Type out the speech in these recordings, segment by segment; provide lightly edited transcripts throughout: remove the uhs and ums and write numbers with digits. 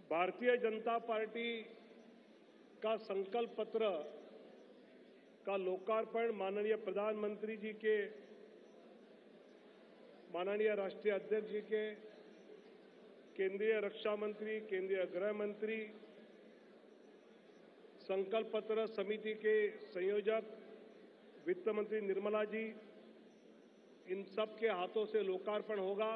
Bharatiya Janata party का संकल्प पत्र का लोकार्पण माननीय प्रधानमंत्री जी के, माननीय राष्ट्रीय अध्यक्ष जी के, केंद्रीय रक्षा मंत्री, केंद्रीय गृह मंत्री, संकल्प पत्र समिति के संयोजक वित्त मंत्री निर्मला जी, इन सब के हाथों से लोकार्पण होगा।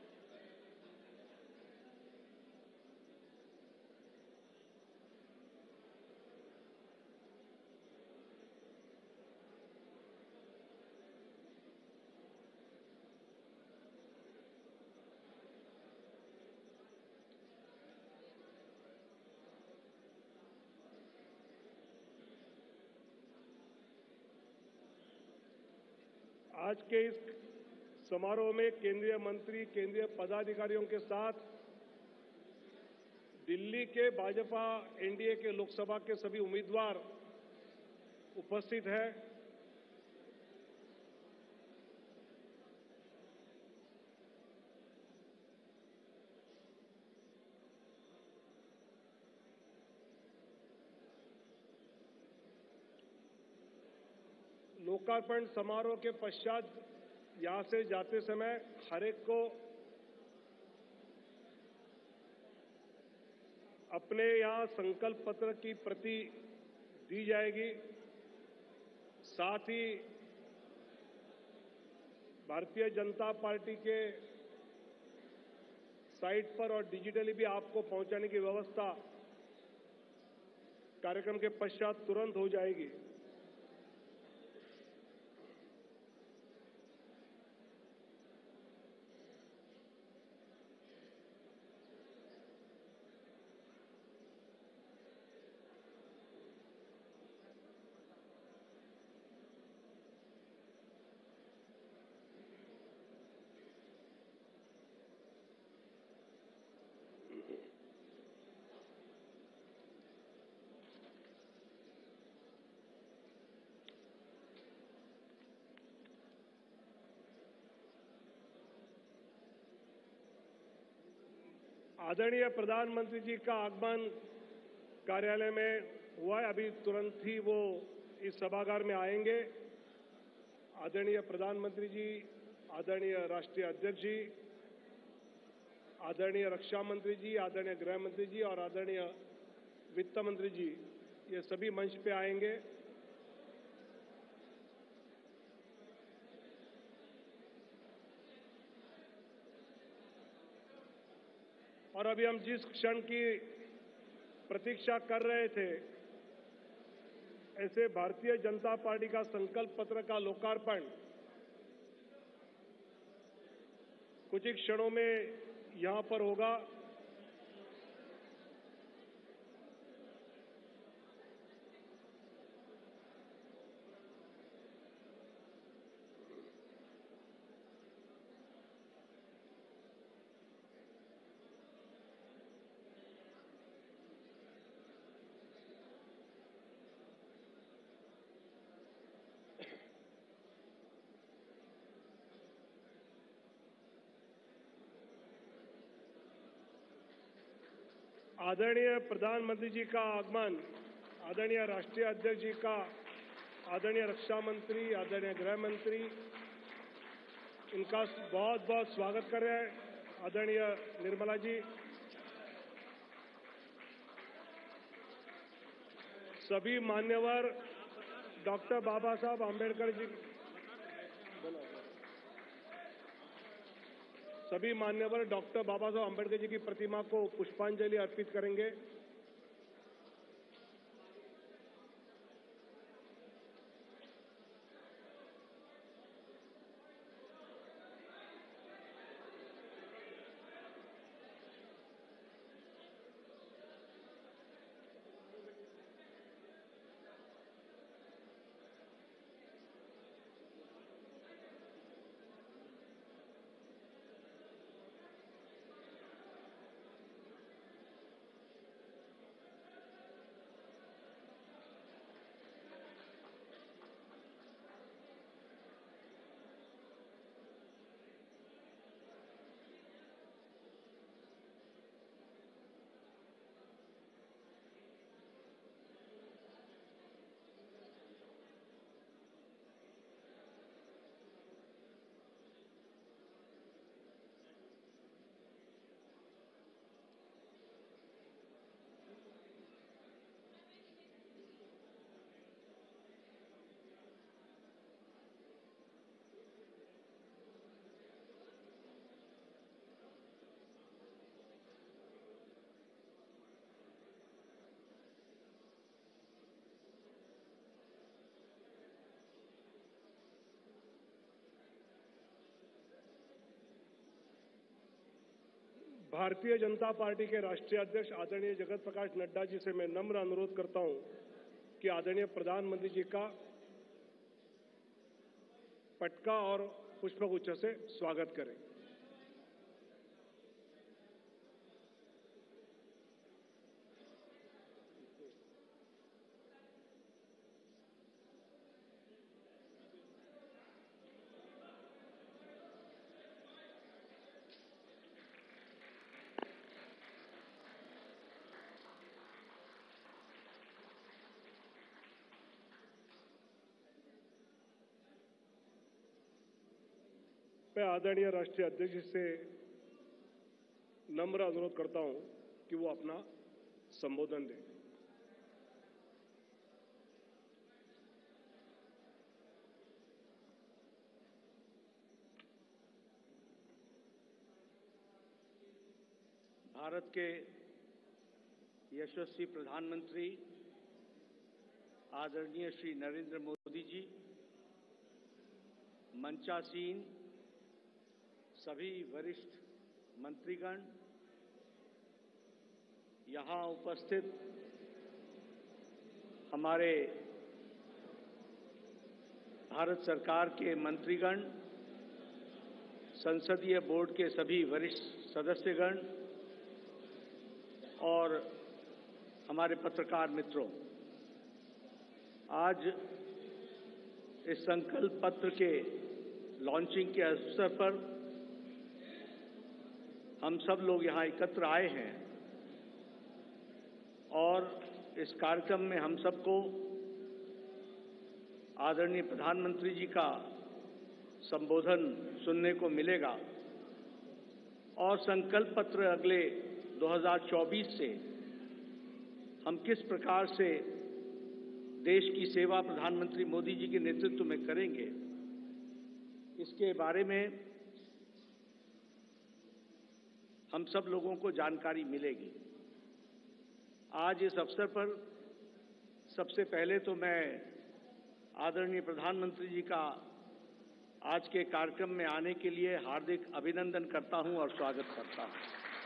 आज के इस समारोह में केंद्रीय मंत्री, केंद्रीय पदाधिकारियों के साथ दिल्ली के भाजपा एनडीए के लोकसभा के सभी उम्मीदवार उपस्थित हैं। लोकार्पण समारोह के पश्चात यहां से जाते समय हर एक को अपने यहां संकल्प पत्र की प्रति दी जाएगी। साथ ही भारतीय जनता पार्टी के साइट पर और डिजिटली भी आपको पहुंचाने की व्यवस्था कार्यक्रम के पश्चात तुरंत हो जाएगी। आदरणीय प्रधानमंत्री जी का आगमन कार्यालय में हुआ है। अभी तुरंत ही वो इस सभागार में आएंगे। आदरणीय प्रधानमंत्री जी, आदरणीय राष्ट्रीय अध्यक्ष जी, आदरणीय रक्षा मंत्री जी, आदरणीय गृह मंत्री जी और आदरणीय वित्त मंत्री जी, ये सभी मंच पे आएंगे। और अभी हम जिस क्षण की प्रतीक्षा कर रहे थे, ऐसे भारतीय जनता पार्टी का संकल्प पत्र का लोकार्पण कुछ ही क्षणों में यहां पर होगा। आदरणीय प्रधानमंत्री जी का आगमन, आदरणीय राष्ट्रीय अध्यक्ष जी का, आदरणीय रक्षा मंत्री, आदरणीय गृह मंत्री, इनका बहुत बहुत स्वागत कर रहे हैं। आदरणीय निर्मला जी, सभी मान्यवर डॉक्टर बाबा साहब आंबेडकर जी, सभी मान्यवर डॉक्टर बाबा साहब आंबेडकर जी की प्रतिमा को पुष्पांजलि अर्पित करेंगे। भारतीय जनता पार्टी के राष्ट्रीय अध्यक्ष आदरणीय जगत प्रकाश नड्डा जी से मैं नम्र अनुरोध करता हूं कि आदरणीय प्रधानमंत्री जी का पटका और पुष्पगुच्छ से स्वागत करें। मैं आदरणीय राष्ट्रीय अध्यक्ष से नम्र अनुरोध करता हूं कि वो अपना संबोधन दें। भारत के यशस्वी प्रधानमंत्री आदरणीय श्री नरेंद्र मोदी जी, मंचासीन सभी वरिष्ठ मंत्रीगण, यहाँ उपस्थित हमारे भारत सरकार के मंत्रीगण, संसदीय बोर्ड के सभी वरिष्ठ सदस्यगण और हमारे पत्रकार मित्रों, आज इस संकल्प पत्र के लॉन्चिंग के अवसर पर हम सब लोग यहाँ एकत्र आए हैं और इस कार्यक्रम में हम सबको आदरणीय प्रधानमंत्री जी का संबोधन सुनने को मिलेगा और संकल्प पत्र अगले 2024 से हम किस प्रकार से देश की सेवा प्रधानमंत्री मोदी जी के नेतृत्व में करेंगे, इसके बारे में हम सब लोगों को जानकारी मिलेगी। आज इस अवसर पर सबसे पहले तो मैं आदरणीय प्रधानमंत्री जी का आज के कार्यक्रम में आने के लिए हार्दिक अभिनंदन करता हूं और स्वागत करता हूं।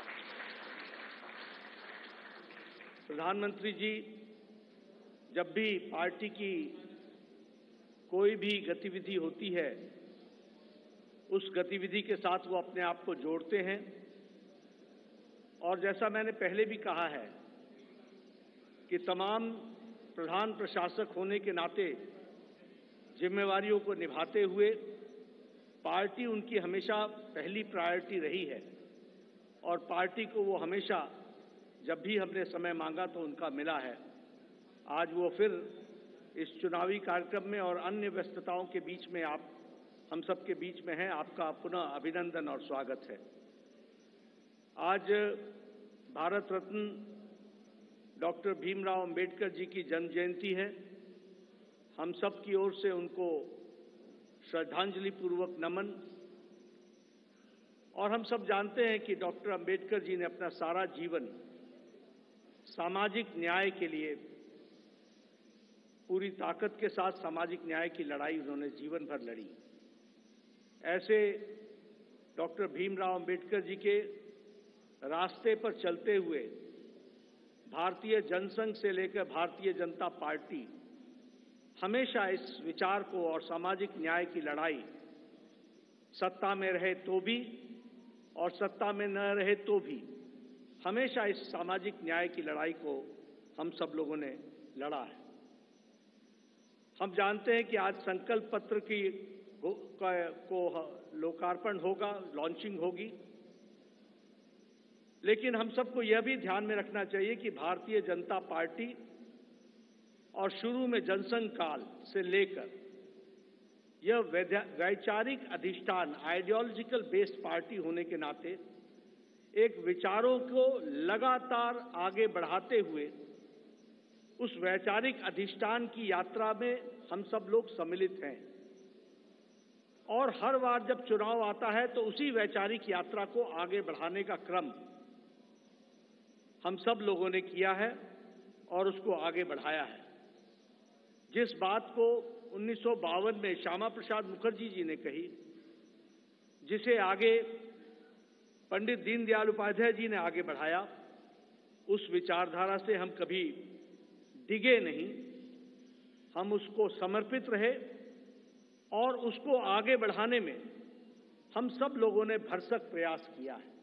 प्रधानमंत्री जी जब भी पार्टी की कोई भी गतिविधि होती है, उस गतिविधि के साथ वो अपने आप को जोड़ते हैं और जैसा मैंने पहले भी कहा है कि तमाम प्रधान प्रशासक होने के नाते जिम्मेवारियों को निभाते हुए पार्टी उनकी हमेशा पहली प्रायोरिटी रही है और पार्टी को वो हमेशा जब भी हमने समय मांगा तो उनका मिला है। आज वो फिर इस चुनावी कार्यक्रम में और अन्य व्यस्तताओं के बीच में आप हम सब के बीच में हैं। आपका पुनः अभिनंदन और स्वागत है। आज भारत रत्न डॉक्टर भीमराव अंबेडकर जी की जन्म जयंती है। हम सब की ओर से उनको श्रद्धांजलि पूर्वक नमन। और हम सब जानते हैं कि डॉक्टर अंबेडकर जी ने अपना सारा जीवन सामाजिक न्याय के लिए पूरी ताकत के साथ सामाजिक न्याय की लड़ाई उन्होंने जीवन भर लड़ी। ऐसे डॉक्टर भीमराव अंबेडकर जी के रास्ते पर चलते हुए भारतीय जनसंघ से लेकर भारतीय जनता पार्टी हमेशा इस विचार को और सामाजिक न्याय की लड़ाई सत्ता में रहे तो भी और सत्ता में न रहे तो भी हमेशा इस सामाजिक न्याय की लड़ाई को हम सब लोगों ने लड़ा है। हम जानते हैं कि आज संकल्प पत्र को लोकार्पण होगा, लॉन्चिंग होगी, लेकिन हम सबको यह भी ध्यान में रखना चाहिए कि भारतीय जनता पार्टी और शुरू में जनसंघ काल से लेकर यह वैचारिक अधिष्ठान आइडियोलॉजिकल बेस्ड पार्टी होने के नाते एक विचारों को लगातार आगे बढ़ाते हुए उस वैचारिक अधिष्ठान की यात्रा में हम सब लोग सम्मिलित हैं और हर बार जब चुनाव आता है तो उसी वैचारिक यात्रा को आगे बढ़ाने का क्रम हम सब लोगों ने किया है और उसको आगे बढ़ाया है। जिस बात को 1952 में श्यामा प्रसाद मुखर्जी जी ने कही, जिसे आगे पंडित दीनदयाल उपाध्याय जी ने आगे बढ़ाया, उस विचारधारा से हम कभी डिगे नहीं, हम उसको समर्पित रहे और उसको आगे बढ़ाने में हम सब लोगों ने भरसक प्रयास किया है।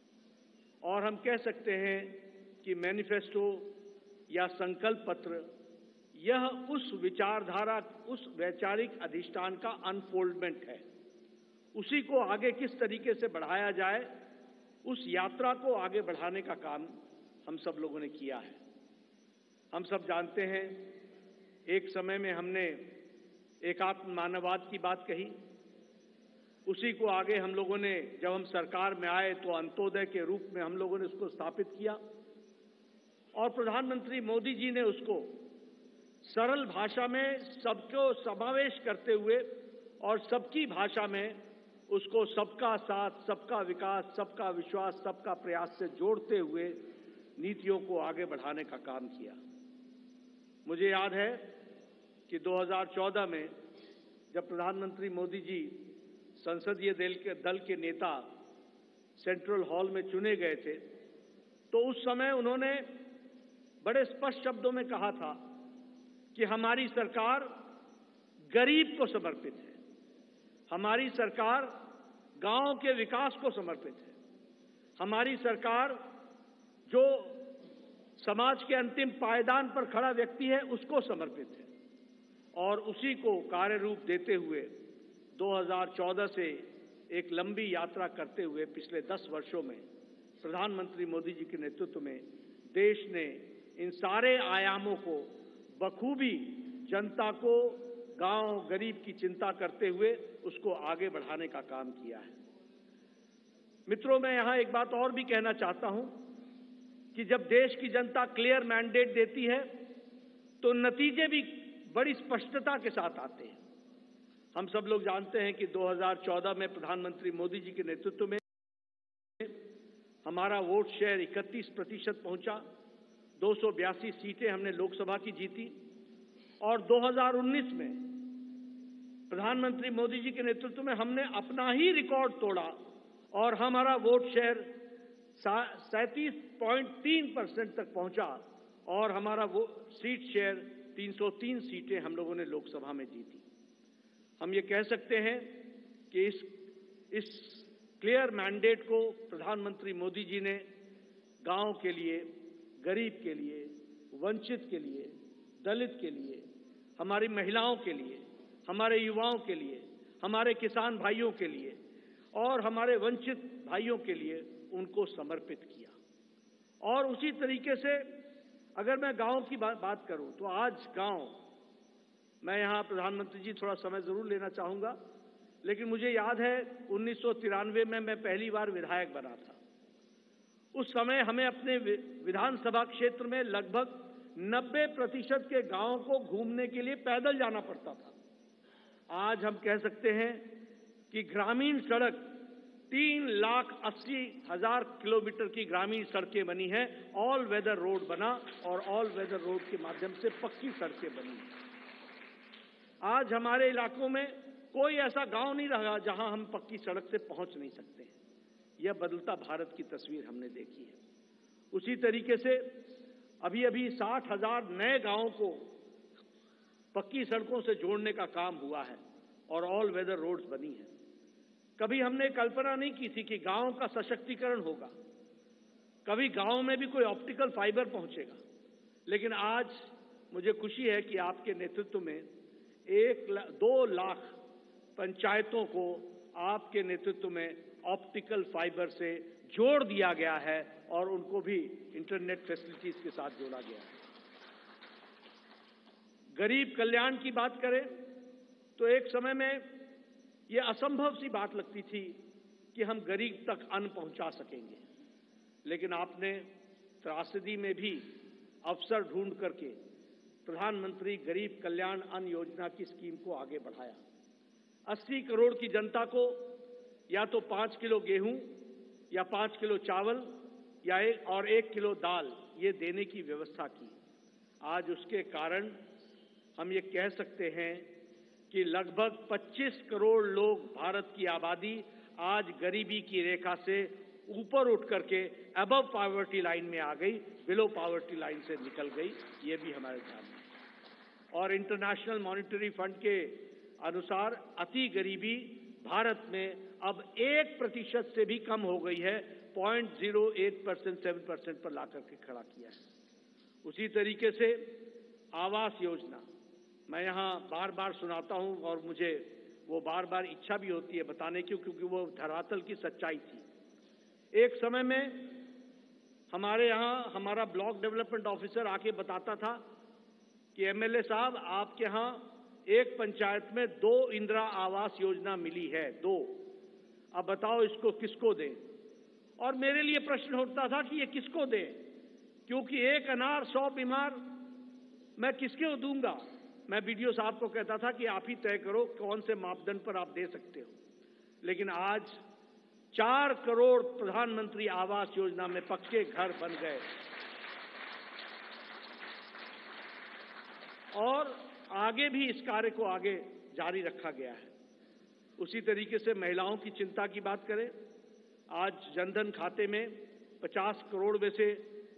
और हम कह सकते हैं कि मैनिफेस्टो या संकल्प पत्र यह उस विचारधारा, उस वैचारिक अधिष्ठान का अनफोल्डमेंट है। उसी को आगे किस तरीके से बढ़ाया जाए, उस यात्रा को आगे बढ़ाने का काम हम सब लोगों ने किया है। हम सब जानते हैं, एक समय में हमने एकात्म मानववाद की बात कही, उसी को आगे हम लोगों ने, जब हम सरकार में आए तो अंत्योदय के रूप में हम लोगों ने उसको स्थापित किया और प्रधानमंत्री मोदी जी ने उसको सरल भाषा में सबको समावेश करते हुए और सबकी भाषा में उसको सबका साथ, सबका विकास, सबका विश्वास, सबका प्रयास से जोड़ते हुए नीतियों को आगे बढ़ाने का काम किया। मुझे याद है कि 2014 में जब प्रधानमंत्री मोदी जी संसदीय दल के नेता सेंट्रल हॉल में चुने गए थे, तो उस समय उन्होंने बड़े स्पष्ट शब्दों में कहा था कि हमारी सरकार गरीब को समर्पित है, हमारी सरकार गांव के विकास को समर्पित है, हमारी सरकार जो समाज के अंतिम पायदान पर खड़ा व्यक्ति है उसको समर्पित है। और उसी को कार्य रूप देते हुए 2014 से एक लंबी यात्रा करते हुए पिछले 10 वर्षों में प्रधानमंत्री मोदी जी के नेतृत्व में देश ने इन सारे आयामों को बखूबी जनता को, गांव गरीब की चिंता करते हुए उसको आगे बढ़ाने का काम किया है। मित्रों, मैं यहां एक बात और भी कहना चाहता हूं कि जब देश की जनता क्लियर मैंडेट देती है तो नतीजे भी बड़ी स्पष्टता के साथ आते हैं। हम सब लोग जानते हैं कि 2014 में प्रधानमंत्री मोदी जी के नेतृत्व में हमारा वोट शेयर 31% पहुंचा, 282 सीटें हमने लोकसभा की जीती और 2019 में प्रधानमंत्री मोदी जी के नेतृत्व में हमने अपना ही रिकॉर्ड तोड़ा और हमारा वोट शेयर 37.3% तक पहुंचा और हमारा वो सीट शेयर 303 सीटें हम लोगों ने लोकसभा में जीती। हम ये कह सकते हैं कि इस क्लियर मैंडेट को प्रधानमंत्री मोदी जी ने गांव के लिए, गरीब के लिए, वंचित के लिए, दलित के लिए, हमारी महिलाओं के लिए, हमारे युवाओं के लिए, हमारे किसान भाइयों के लिए और हमारे वंचित भाइयों के लिए उनको समर्पित किया। और उसी तरीके से अगर मैं गांव की बात करूं तो आज गांव, मैं यहां प्रधानमंत्री जी थोड़ा समय जरूर लेना चाहूंगा, लेकिन मुझे याद है 1993 में मैं पहली बार विधायक बना था। उस समय हमें अपने विधानसभा क्षेत्र में लगभग 90% के गांवों को घूमने के लिए पैदल जाना पड़ता था। आज हम कह सकते हैं कि ग्रामीण सड़क 3,80,000 किलोमीटर की ग्रामीण सड़कें बनी हैं, ऑल वेदर रोड बना और ऑल वेदर रोड के माध्यम से पक्की सड़कें बनी। आज हमारे इलाकों में कोई ऐसा गांव नहीं रहा जहां हम पक्की सड़क से पहुंच नहीं सकते हैं। यह बदलता भारत की तस्वीर हमने देखी है। उसी तरीके से अभी 60,000 नए गांवों को पक्की सड़कों से जोड़ने का काम हुआ है और ऑल वेदर रोड्स बनी है। कभी हमने कल्पना नहीं की थी कि गांव का सशक्तिकरण होगा, कभी गांव में भी कोई ऑप्टिकल फाइबर पहुंचेगा, लेकिन आज मुझे खुशी है कि आपके नेतृत्व में 2 लाख पंचायतों को आपके नेतृत्व में ऑप्टिकल फाइबर से जोड़ दिया गया है और उनको भी इंटरनेट फैसिलिटीज के साथ जोड़ा गया है। गरीब कल्याण की बात करें तो एक समय में यह असंभव सी बात लगती थी कि हम गरीब तक अन्न पहुंचा सकेंगे, लेकिन आपने त्रासदी में भी अवसर ढूंढ करके प्रधानमंत्री गरीब कल्याण अन्न योजना की स्कीम को आगे बढ़ाया। 80 करोड़ की जनता को या तो 5 किलो गेहूं या 5 किलो चावल या 1 किलो दाल ये देने की व्यवस्था की। आज उसके कारण हम ये कह सकते हैं कि लगभग 25 करोड़ लोग, भारत की आबादी आज गरीबी की रेखा से ऊपर उठ करके अबव पॉवर्टी लाइन में आ गई, बिलो पॉवर्टी लाइन से निकल गई। ये भी हमारे ध्यान में। और इंटरनेशनल मॉनिटरी फंड के अनुसार अति गरीबी भारत में अब 1% से भी कम हो गई है, 0.08% 7% पर ला करके खड़ा किया है। उसी तरीके से आवास योजना मैं यहाँ बार बार सुनाता हूँ और मुझे वो बार बार इच्छा भी होती है बताने की, क्योंकि वो धरातल की सच्चाई थी। एक समय में हमारे यहाँ हमारा ब्लॉक डेवलपमेंट ऑफिसर आके बताता था कि एमएलए साहब आपके यहाँ एक पंचायत में 2 इंदिरा आवास योजना मिली है, 2। अब बताओ इसको किसको दें? और मेरे लिए प्रश्न उठता था कि ये किसको दें, क्योंकि एक अनार 100 बीमार मैं किसको दूंगा? मैं बीडीओ साहब को कहता था कि आप ही तय करो कौन से मापदंड पर आप दे सकते हो। लेकिन आज 4 करोड़ प्रधानमंत्री आवास योजना में पक्के घर बन गए और आगे भी इस कार्य को आगे जारी रखा गया है। उसी तरीके से महिलाओं की चिंता की बात करें, आज जनधन खाते में 50 करोड़ में से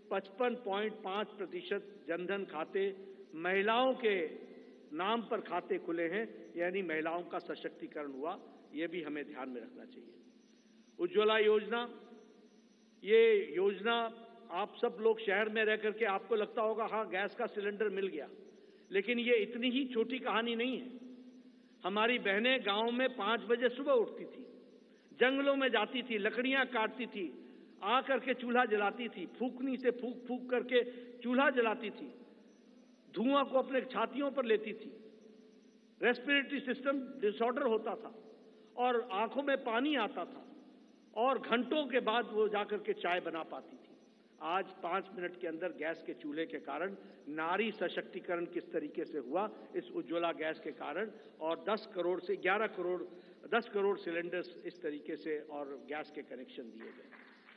55.5% जनधन खाते महिलाओं के नाम पर खाते खुले हैं, यानी महिलाओं का सशक्तिकरण हुआ। ये भी हमें ध्यान में रखना चाहिए। उज्ज्वला योजना, ये योजना आप सब लोग शहर में रह करके आपको लगता होगा हाँ गैस का सिलेंडर मिल गया, लेकिन ये इतनी ही छोटी कहानी नहीं है। हमारी बहनें गांव में 5 बजे सुबह उठती थी, जंगलों में जाती थी, लकड़ियां काटती थी, आ करके चूल्हा जलाती थी, फूकनी से फूक फूक करके चूल्हा जलाती थी, धुआं को अपने छातियों पर लेती थी, रेस्पिरेटरी सिस्टम डिसऑर्डर होता था और आंखों में पानी आता था और घंटों के बाद वो जाकर के चाय बना पाती थी। आज 5 मिनट के अंदर गैस के चूल्हे के कारण नारी सशक्तिकरण किस तरीके से हुआ, इस उज्ज्वला गैस के कारण, और 10 करोड़ से 11 करोड़ 10 करोड़ सिलेंडर्स इस तरीके से और गैस के कनेक्शन दिए गए।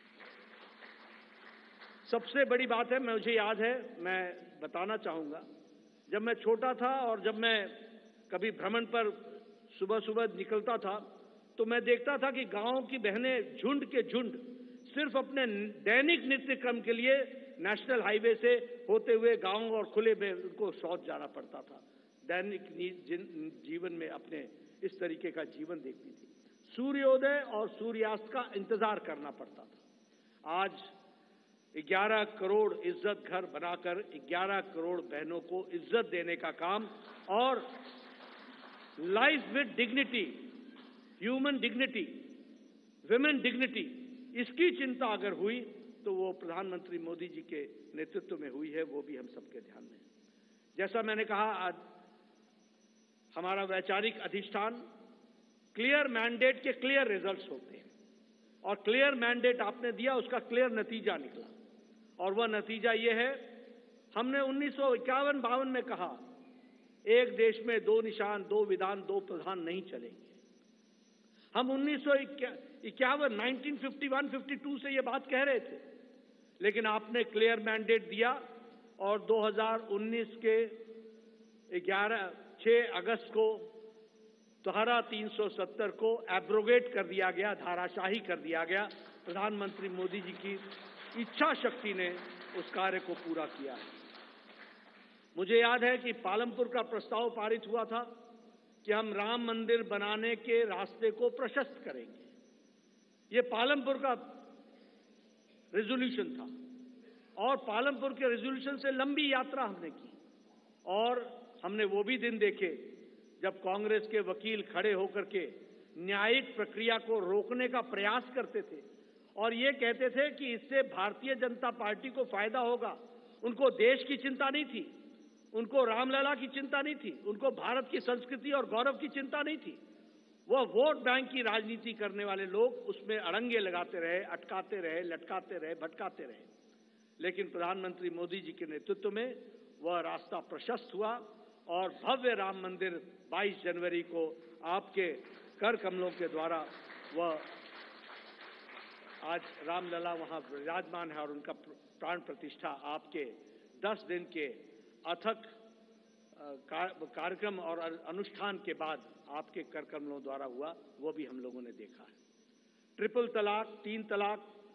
सबसे बड़ी बात है, मुझे याद है, मैं बताना चाहूंगा, जब मैं छोटा था और जब मैं कभी भ्रमण पर सुबह सुबह निकलता था तो मैं देखता था कि गांव की बहनें झुंड के झुंड सिर्फ अपने दैनिक नित्य क्रम के लिए नेशनल हाईवे से होते हुए गांव और खुले में उनको शौच जाना पड़ता था। दैनिक जीवन में अपने इस तरीके का जीवन देखती थी। सूर्योदय और सूर्यास्त का इंतजार करना पड़ता था। आज 11 करोड़ इज्जत घर बनाकर 11 करोड़ बहनों को इज्जत देने का काम और life with dignity, human dignity, women dignity, इसकी चिंता अगर हुई तो वो प्रधानमंत्री मोदी जी के नेतृत्व में हुई है, वो भी हम सबके ध्यान में है। जैसा मैंने कहा, आज हमारा वैचारिक अधिष्ठान क्लियर मैंडेट के क्लियर रिजल्ट्स होते हैं और क्लियर मैंडेट आपने दिया, उसका क्लियर नतीजा निकला और वह नतीजा ये है, हमने 1951-52 में कहा एक देश में 2 निशान, 2 विधान, 2 प्रधान नहीं चलेंगे। हम 1951-52 से ये बात कह रहे थे, लेकिन आपने क्लियर मैंडेट दिया और 2019 के 6 अगस्त को धारा 370 को एब्रोगेट कर दिया गया, धाराशाही कर दिया गया। प्रधानमंत्री मोदी जी की इच्छा शक्ति ने उस कार्य को पूरा किया। मुझे याद है कि पालमपुर का प्रस्ताव पारित हुआ था कि हम राम मंदिर बनाने के रास्ते को प्रशस्त करेंगे। ये पालमपुर का रेजोल्यूशन था और पालमपुर के रेजोल्यूशन से लंबी यात्रा हमने की और हमने वो भी दिन देखे जब कांग्रेस के वकील खड़े होकर के न्यायिक प्रक्रिया को रोकने का प्रयास करते थे और ये कहते थे कि इससे भारतीय जनता पार्टी को फायदा होगा। उनको देश की चिंता नहीं थी, उनको रामलला की चिंता नहीं थी, उनको भारत की संस्कृति और गौरव की चिंता नहीं थी। वह वोट बैंक की राजनीति करने वाले लोग उसमें अड़ंगे लगाते रहे, अटकाते रहे, लटकाते रहे, भटकाते रहे। लेकिन प्रधानमंत्री मोदी जी के नेतृत्व में वह रास्ता प्रशस्त हुआ और भव्य राम मंदिर 22 जनवरी को आपके कर कमलों के द्वारा वह आज रामलला वहां विराजमान है और उनका प्राण प्रतिष्ठा आपके 10 दिन के अथक कार्यक्रम और अनुष्ठान के बाद आपके कर कमलों द्वारा हुआ, वो भी हम लोगों ने देखा है। ट्रिपल तलाक, 3 तलाक,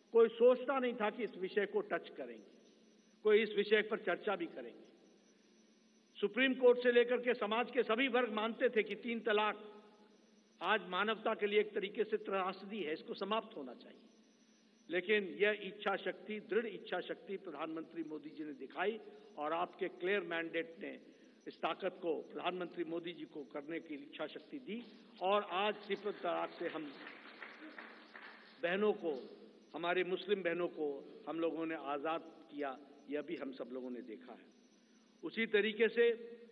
कोई सोचता नहीं था कि इस विषय को टच करेंगे, कोई इस विषय पर चर्चा भी करेंगे। सुप्रीम कोर्ट से लेकर के समाज के सभी वर्ग मानते थे कि 3 तलाक आज मानवता के लिए एक तरीके से त्रासदी है, इसको समाप्त होना चाहिए। लेकिन यह इच्छा शक्ति, दृढ़ इच्छा शक्ति प्रधानमंत्री मोदी जी ने दिखाई और आपके क्लियर मैंडेट ने इस ताकत को प्रधानमंत्री मोदी जी को करने की इच्छा शक्ति दी और आज ट्रिपल तलाक से हम बहनों को, हमारे मुस्लिम बहनों को हम लोगों ने आजाद किया, यह भी हम सब लोगों ने देखा है। उसी तरीके से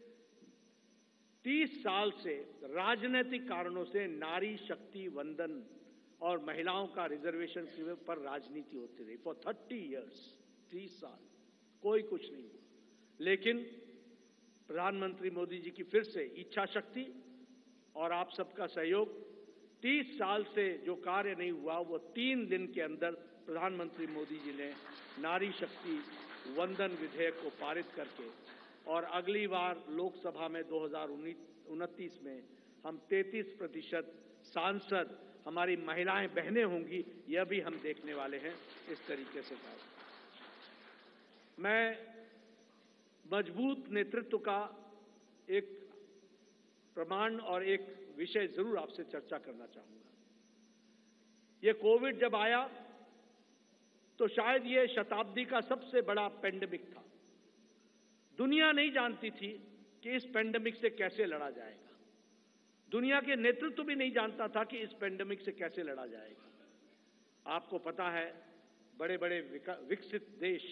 30 साल से राजनीतिक कारणों से नारी शक्ति वंदन और महिलाओं का रिजर्वेशन पर राजनीति होती रही। फॉर 30 इयर्स, 30 साल कोई कुछ नहीं हुआ। लेकिन प्रधानमंत्री मोदी जी की फिर से इच्छा शक्ति और आप सबका सहयोग, 30 साल से जो कार्य नहीं हुआ वो 3 दिन के अंदर प्रधानमंत्री मोदी जी ने नारी शक्ति वंदन विधेयक को पारित करके, और अगली बार लोकसभा में 2029 में हम 33% सांसद हमारी महिलाएं बहनें होंगी, यह भी हम देखने वाले हैं। इस तरीके से मैं मजबूत नेतृत्व का एक प्रमाण और एक विषय जरूर आपसे चर्चा करना चाहूंगा। ये कोविड जब आया तो शायद ये शताब्दी का सबसे बड़ा पेंडेमिक था। दुनिया नहीं जानती थी कि इस पेंडेमिक से कैसे लड़ा जाएगा। दुनिया के नेतृत्व भी नहीं जानता था कि इस पेंडेमिक से कैसे लड़ा जाएगा। आपको पता है, बड़े बड़े विकसित देश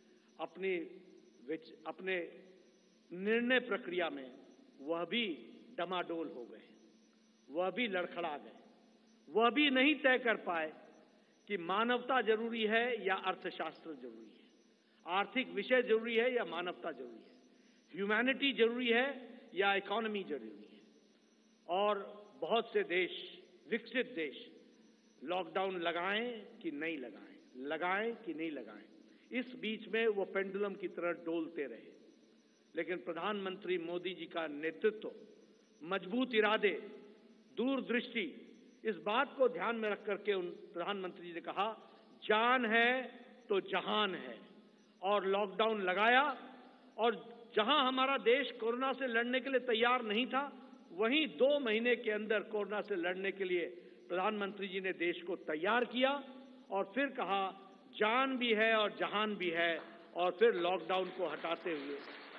अपने निर्णय प्रक्रिया में वह भी डमाडोल हो गए, वह भी लड़खड़ा गए, वह भी नहीं तय कर पाए कि मानवता जरूरी है या अर्थशास्त्र जरूरी है, आर्थिक विषय जरूरी है या मानवता जरूरी है, ह्यूमैनिटी जरूरी है या इकोनॉमी जरूरी है। और बहुत से देश, विकसित देश, लॉकडाउन लगाएं कि नहीं लगाएं, लगाएं कि नहीं लगाएं, इस बीच में वो पेंडुलम की तरह डोलते रहे। लेकिन प्रधानमंत्री मोदी जी का नेतृत्व, मजबूत इरादे, दूरदृष्टि, इस बात को ध्यान में रख करके उन प्रधानमंत्री जी ने कहा, जान है तो जहान है, और लॉकडाउन लगाया। और जहां हमारा देश कोरोना से लड़ने के लिए तैयार नहीं था, वहीं 2 महीने के अंदर कोरोना से लड़ने के लिए प्रधानमंत्री जी ने देश को तैयार किया और फिर कहा जान भी है और जहान भी है, और फिर लॉकडाउन को हटाते हुए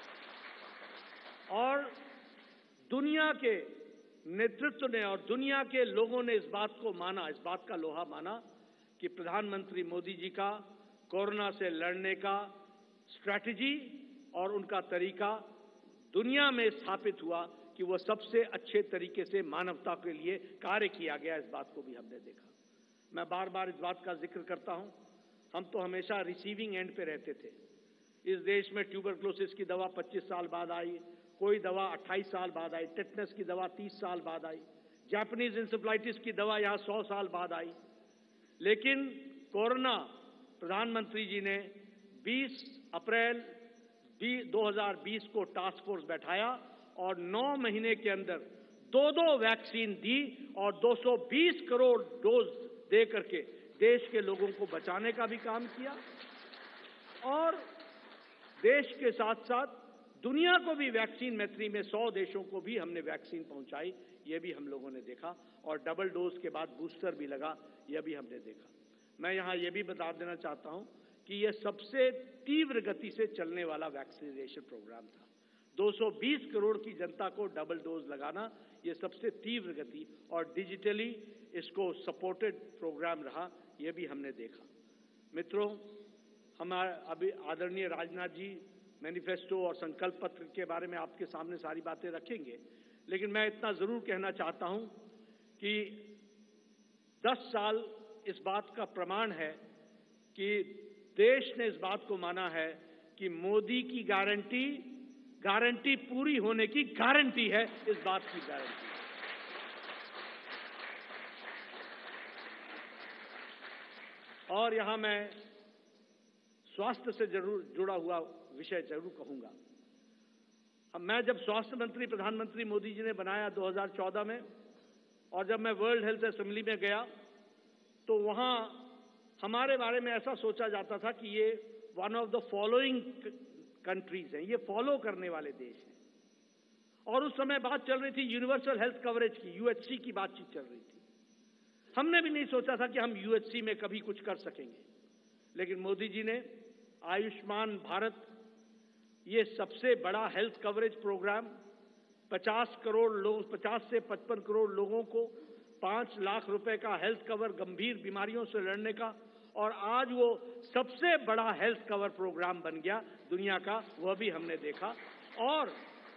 और दुनिया के नेतृत्व ने और दुनिया के लोगों ने इस बात को माना, इस बात का लोहा माना कि प्रधानमंत्री मोदी जी का कोरोना से लड़ने का स्ट्रैटेजी और उनका तरीका दुनिया में स्थापित हुआ कि वह सबसे अच्छे तरीके से मानवता के लिए कार्य किया गया। इस बात को भी हमने देखा। मैं बार बार इस बात का जिक्र करता हूं, हम तो हमेशा रिसीविंग एंड पे रहते थे। इस देश में ट्यूबरक्लोसिस की दवा 25 साल बाद आई, कोई दवा 28 साल बाद आई, टेटनस की दवा 30 साल बाद आई, जापानीज इंसेफ्लाइटिस की दवा यहां 100 साल बाद आई। लेकिन कोरोना, प्रधानमंत्री जी ने 20 अप्रैल 2020 को टास्क फोर्स बैठाया और 9 महीने के अंदर 2 वैक्सीन दी और 220 करोड़ डोज दे करके देश के लोगों को बचाने का भी काम किया, और देश के साथ साथ दुनिया को भी वैक्सीन मैत्री में 100 देशों को भी हमने वैक्सीन पहुंचाई, यह भी हम लोगों ने देखा। और डबल डोज के बाद बूस्टर भी लगा, यह भी हमने देखा। मैं यहां यह भी बता देना चाहता हूं कि यह सबसे तीव्र गति से चलने वाला वैक्सीनेशन प्रोग्राम था। 220 करोड़ की जनता को डबल डोज लगाना, यह सबसे तीव्र गति और डिजिटली इसको सपोर्टेड प्रोग्राम रहा, यह भी हमने देखा। मित्रों, हमारे अभी आदरणीय राजनाथ जी मैनिफेस्टो और संकल्प पत्र के बारे में आपके सामने सारी बातें रखेंगे, लेकिन मैं इतना जरूर कहना चाहता हूं कि 10 साल इस बात का प्रमाण है कि देश ने इस बात को माना है कि मोदी की गारंटी पूरी होने की गारंटी है, इस बात की गारंटी। और यहां मैं स्वास्थ्य से जरूर जुड़ा हुआ विषय जरूर कहूंगा। मैं जब स्वास्थ्य मंत्री प्रधानमंत्री मोदी जी ने बनाया 2014 में, और जब मैं वर्ल्ड हेल्थ असेंबली में गया तो वहां हमारे बारे में ऐसा सोचा जाता था कि ये one of the following countries हैं, ये फॉलो करने वाले देश हैं। और उस समय बात चल रही थी यूनिवर्सल हेल्थ कवरेज की, यूएचसी की बातचीत चल रही थी। हमने भी नहीं सोचा था कि हम यूएचसी में कभी कुछ कर सकेंगे, लेकिन मोदी जी ने आयुष्मान भारत, ये सबसे बड़ा हेल्थ कवरेज प्रोग्राम, 50 करोड़ लोग, 50 से 55 करोड़ लोगों को 5 लाख रुपए का हेल्थ कवर गंभीर बीमारियों से लड़ने का, और आज वो सबसे बड़ा हेल्थ कवर प्रोग्राम बन गया दुनिया का, वह भी हमने देखा। और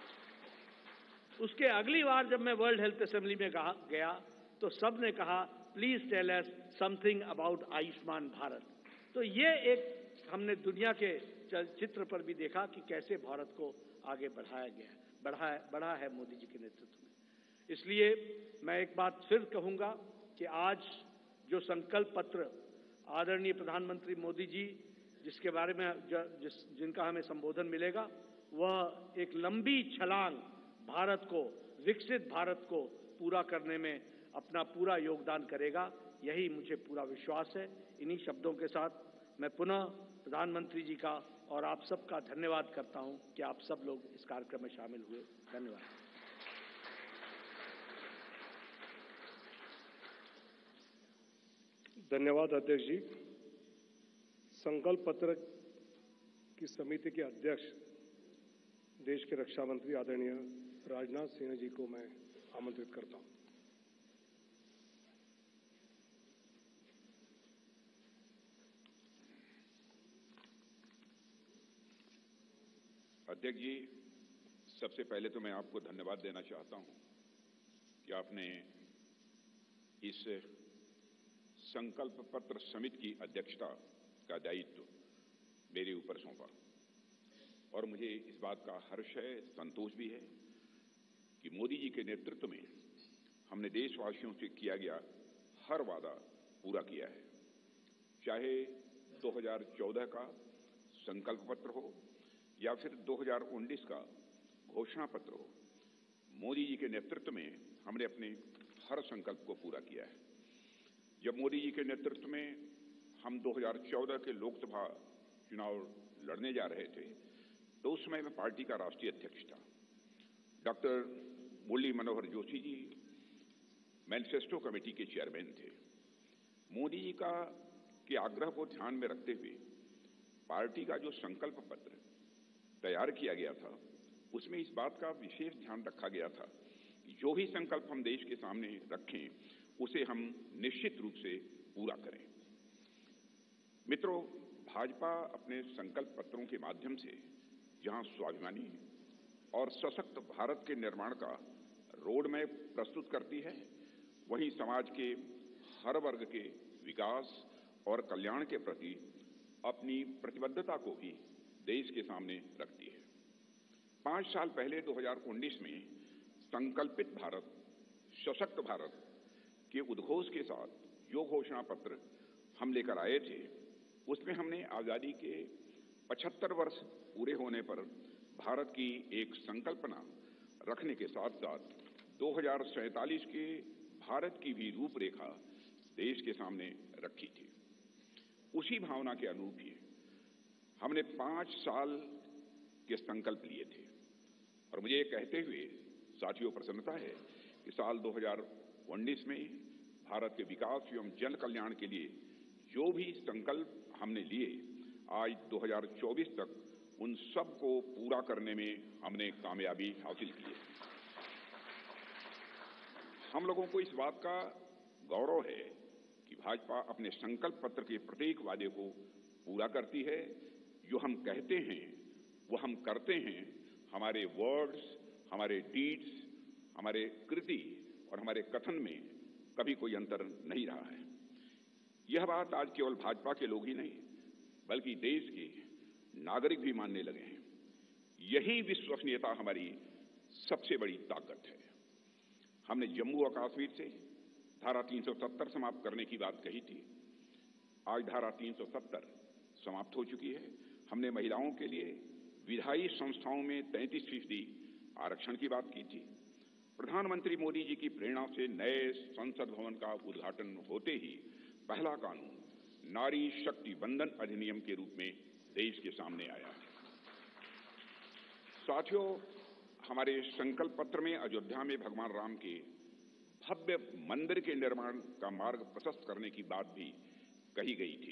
उसके अगली बार जब मैं वर्ल्ड हेल्थ असेंबली में गया तो सब ने कहा please tell us something about Ayushman Bharat. तो ये एक हमने दुनिया के चित्र पर भी देखा कि कैसे भारत को आगे बढ़ाया गया, बढ़ा है मोदी जी के नेतृत्व में। इसलिए मैं एक बात फिर कहूंगा कि आज जो संकल्प पत्र आदरणीय प्रधानमंत्री मोदी जी जिसके बारे में जिनका हमें संबोधन मिलेगा, वह एक लंबी छलांग भारत को, विकसित भारत को पूरा करने में अपना पूरा योगदान करेगा, यही मुझे पूरा विश्वास है। इन्हीं शब्दों के साथ मैं पुनः प्रधानमंत्री जी का और आप सबका धन्यवाद करता हूं कि आप सब लोग इस कार्यक्रम में शामिल हुए। धन्यवाद। धन्यवाद अध्यक्ष जी। संकल्प पत्र की समिति के अध्यक्ष देश के रक्षा मंत्री आदरणीय राजनाथ सिंह जी को मैं आमंत्रित करता हूं। अध्यक्ष जी, सबसे पहले तो मैं आपको धन्यवाद देना चाहता हूं कि आपने इस संकल्प पत्र समिति की अध्यक्षता का दायित्व मेरे ऊपर सौंपा, और मुझे इस बात का हर्ष है, संतोष भी है कि मोदी जी के नेतृत्व में हमने देशवासियों से किया गया हर वादा पूरा किया है। चाहे 2014 का संकल्प पत्र हो या फिर 2019 का घोषणा पत्र हो, मोदी जी के नेतृत्व में हमने अपने हर संकल्प को पूरा किया है। जब मोदी जी के नेतृत्व में हम 2014 के लोकसभा चुनाव लड़ने जा रहे थे तो उस समय मैं पार्टी का राष्ट्रीय अध्यक्ष था। Doctor Murli Manohar Joshi ji manifesto committee के चेयरमैन थे। मोदी जी के आग्रह को ध्यान में रखते हुए पार्टी का जो संकल्प पत्र तैयार किया गया था उसमें इस बात का विशेष ध्यान रखा गया था कि जो भी संकल्प हम देश के सामने रखें उसे हम निश्चित रूप से पूरा करें। मित्रों, भाजपा अपने संकल्प पत्रों के माध्यम से जहां स्वाभिमानी और सशक्त भारत के निर्माण का रोड मैप प्रस्तुत करती है, वहीं समाज के हर वर्ग के विकास और कल्याण के प्रति अपनी प्रतिबद्धता को भी देश के सामने रखती है। 5 साल पहले 2019 में संकल्पित भारत, सशक्त भारत के उद्घोष के साथ जो घोषणा पत्र हम लेकर आए थे उसमें हमने आजादी के 75 वर्ष पूरे होने पर भारत की एक संकल्पना रखने के साथ साथ 2047 के भारत की भी रूपरेखा देश के सामने रखी थी। उसी भावना के अनुरूप ही हमने 5 साल के संकल्प लिए थे, और मुझे ये कहते हुए साथियों प्रसन्नता है कि साल 2019 में भारत के विकास एवं जन कल्याण के लिए जो भी संकल्प हमने लिए, आज 2024 तक उन सब को पूरा करने में हमने कामयाबी हासिल की है। हम लोगों को इस बात का गौरव है कि भाजपा अपने संकल्प पत्र के प्रत्येक वादे को पूरा करती है। जो हम कहते हैं वो हम करते हैं। हमारे वर्ड्स, हमारे डीड्स, हमारे कृति और हमारे कथन में कभी कोई अंतर नहीं रहा है। यह बात आज केवल भाजपा के लोग ही नहीं बल्कि देश के नागरिक भी मानने लगे हैं। यही विश्वसनीयता हमारी सबसे बड़ी ताकत है। हमने जम्मू और कश्मीर से धारा 370 समाप्त करने की बात कही थी। आज धारा 370 समाप्त हो चुकी है। हमने महिलाओं के लिए विधायी संस्थाओं में 33% आरक्षण की बात की थी। प्रधानमंत्री मोदी जी की प्रेरणा से नए संसद भवन का उद्घाटन होते ही पहला कानून नारी शक्ति बंधन अधिनियम के रूप में देश के सामने आया। साथियों, हमारे संकल्प पत्र में अयोध्या में भगवान राम के भव्य मंदिर के निर्माण का मार्ग प्रशस्त करने की बात भी कही गई थी।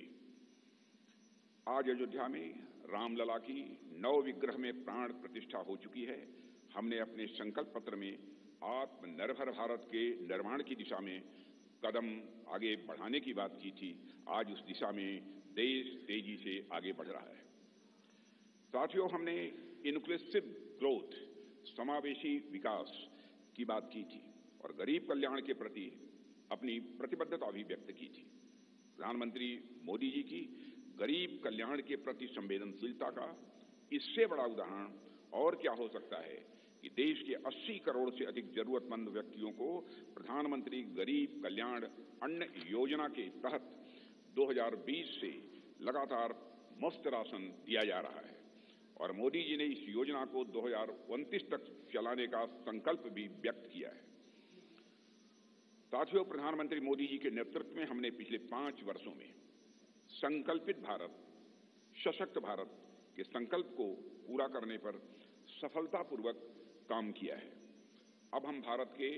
आज अयोध्या में रामलला की नव विग्रह में प्राण प्रतिष्ठा हो चुकी है। हमने अपने संकल्प पत्र में आत्मनिर्भर भारत के निर्माण की दिशा में कदम आगे बढ़ाने की बात की थी। आज उस दिशा में देश तेजी से आगे बढ़ रहा है। साथियों, हमने इंक्लूसिव ग्रोथ, समावेशी विकास की बात की थी और गरीब कल्याण के प्रति अपनी प्रतिबद्धता भी व्यक्त की थी। प्रधानमंत्री मोदी जी की गरीब कल्याण के प्रति संवेदनशीलता का इससे बड़ा उदाहरण और क्या हो सकता है कि देश के 80 करोड़ से अधिक जरूरतमंद व्यक्तियों को प्रधानमंत्री गरीब कल्याण अन्न योजना के तहत 2020 से लगातार मुफ्त राशन दिया जा रहा है और मोदी जी ने इस योजना को 2029 तक चलाने का संकल्प भी व्यक्त किया है। साथियों, प्रधानमंत्री मोदी जी के नेतृत्व में हमने पिछले 5 वर्षों में संकल्पित भारत, सशक्त भारत के संकल्प को पूरा करने पर सफलतापूर्वक काम किया है। अब हम भारत के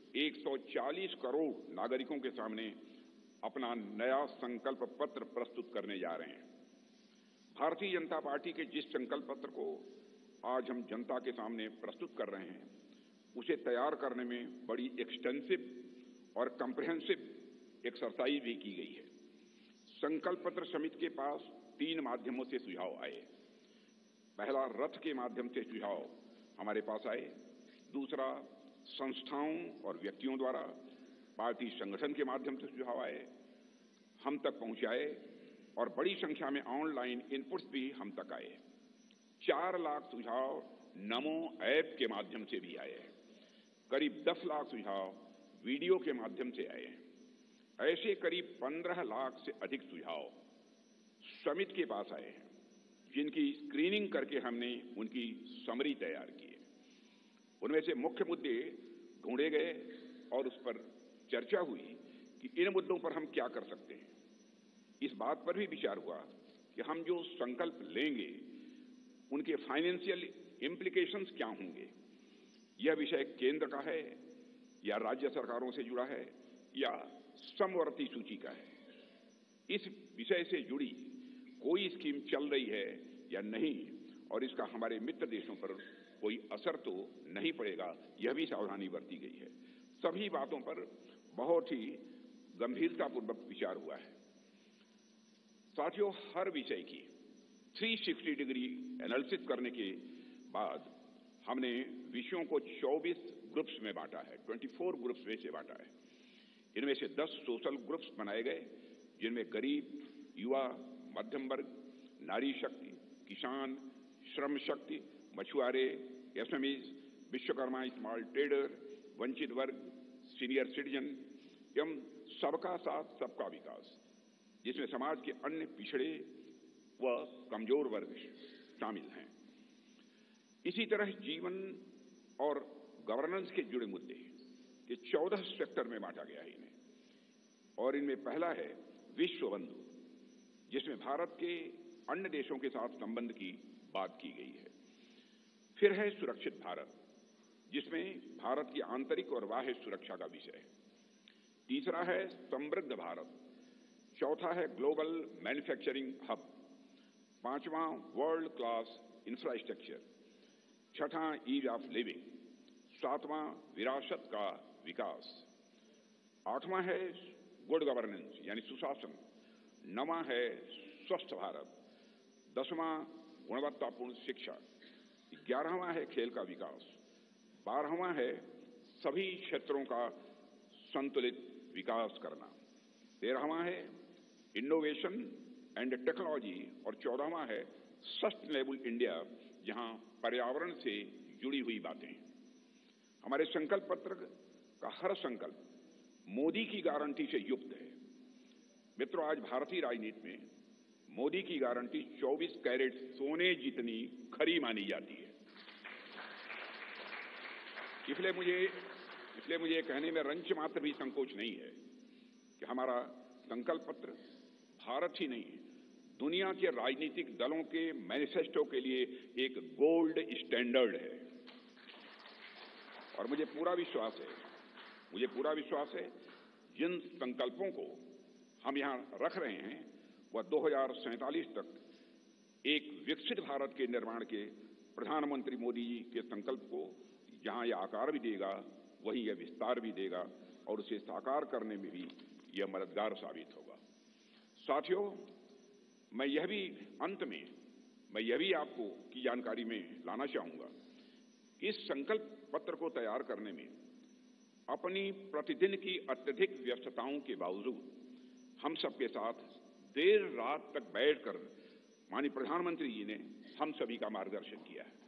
140 करोड़ नागरिकों के सामने अपना नया संकल्प पत्र प्रस्तुत करने जा रहे हैं। भारतीय जनता पार्टी के जिस संकल्प पत्र को आज हम जनता के सामने प्रस्तुत कर रहे हैं, उसे तैयार करने में बड़ी एक्सटेंसिव और कम्प्रिहेंसिव एक्सरसाइज भी की गई है। संकल्प पत्र समिति के पास 3 माध्यमों से सुझाव आए। पहला, रथ के माध्यम से सुझाव हमारे पास आए। दूसरा, संस्थाओं और व्यक्तियों द्वारा पार्टी संगठन के माध्यम से सुझाव आए, हम तक पहुंचाए और बड़ी संख्या में ऑनलाइन इनपुट्स भी हम तक आए। 4 लाख सुझाव नमो ऐप के माध्यम से भी आए। करीब 10 लाख सुझाव वीडियो के माध्यम से आए। ऐसे करीब 15 लाख से अधिक सुझाव समिति के पास आए हैं, जिनकी स्क्रीनिंग करके हमने उनकी समरी तैयार की है। उनमें से मुख्य मुद्दे ढूंढे गए और उस पर चर्चा हुई कि इन मुद्दों पर हम क्या कर सकते हैं। इस बात पर भी विचार हुआ कि हम जो संकल्प लेंगे उनके फाइनेंशियल इम्प्लीकेशंस क्या होंगे। यह विषय केंद्र का है या राज्य सरकारों से जुड़ा है या समवर्ती सूची का है। इस विषय से जुड़ी कोई स्कीम चल रही है या नहीं और इसका हमारे मित्र देशों पर कोई असर तो नहीं पड़ेगा, यह भी सावधानी बरती गई है। सभी बातों पर बहुत ही गंभीरतापूर्वक विचार हुआ है। साथियों, हर विषय की 360 डिग्री एनालिसिस करने के बाद हमने विषयों को 24 ग्रुप्स में बांटा है, 24 ग्रुप्स में से बांटा है। इनमें से 10 सोशल ग्रुप्स बनाए गए, जिनमें गरीब, युवा, मध्यम वर्ग, नारी शक्ति, किसान, श्रम शक्ति, मछुआरे, एसएमईज, विश्वकर्मा, स्मॉल ट्रेडर, वंचित वर्ग, सीनियर सिटीजन एवं सबका साथ सबका विकास, जिसमें समाज के अन्य पिछड़े व कमजोर वर्ग शामिल हैं। इसी तरह जीवन और गवर्नेंस के जुड़े मुद्दे ये 14 सेक्टर में बांटा गया है इन्हें। और इनमें पहला है विश्व बंधु, जिसमें भारत के अन्य देशों के साथ संबंध की बात की गई है। फिर है सुरक्षित भारत, जिसमें भारत की आंतरिक और बाह्य सुरक्षा का विषय है। तीसरा है समृद्ध भारत। चौथा है ग्लोबल मैन्युफैक्चरिंग हब। पांचवां वर्ल्ड क्लास इंफ्रास्ट्रक्चर। छठा ईज ऑफ लिविंग। सातवां विरासत का विकास। आठवां है गुड गवर्नेंस यानी सुशासन। नवां है स्वस्थ भारत। 10वां गुणवत्तापूर्ण शिक्षा। 11वां है खेल का विकास। 12वां है सभी क्षेत्रों का संतुलित विकास करना। 13वां है इनोवेशन एंड टेक्नोलॉजी और 14वां है सस्टेनेबल इंडिया, जहां पर्यावरण से जुड़ी हुई बातें। हमारे संकल्प पत्र का हर संकल्प मोदी की गारंटी से युक्त है। मित्रों, आज भारतीय राजनीति में मोदी की गारंटी 24 कैरेट सोने जितनी खरी मानी जाती है। इसलिए मुझे कहने में रंच मात्र भी संकोच नहीं है कि हमारा संकल्प पत्र भारत ही नहीं, दुनिया के राजनीतिक दलों के मैनिफेस्टो के लिए एक गोल्ड स्टैंडर्ड है। और मुझे पूरा विश्वास है जिन संकल्पों को हम यहां रख रहे हैं वह 2047 तक एक विकसित भारत के निर्माण के प्रधानमंत्री मोदी जी के संकल्प को जहां यह आकार भी देगा वहीं यह विस्तार भी देगा और उसे साकार करने में भी यह मददगार साबित होगा। साथियों, मैं यह भी आपको की जानकारी में लाना चाहूंगा, इस संकल्प पत्र को तैयार करने में अपनी प्रतिदिन की अत्यधिक व्यस्तताओं के बावजूद हम सबके साथ देर रात तक बैठकर माननीय प्रधानमंत्री जी ने हम सभी का मार्गदर्शन किया है।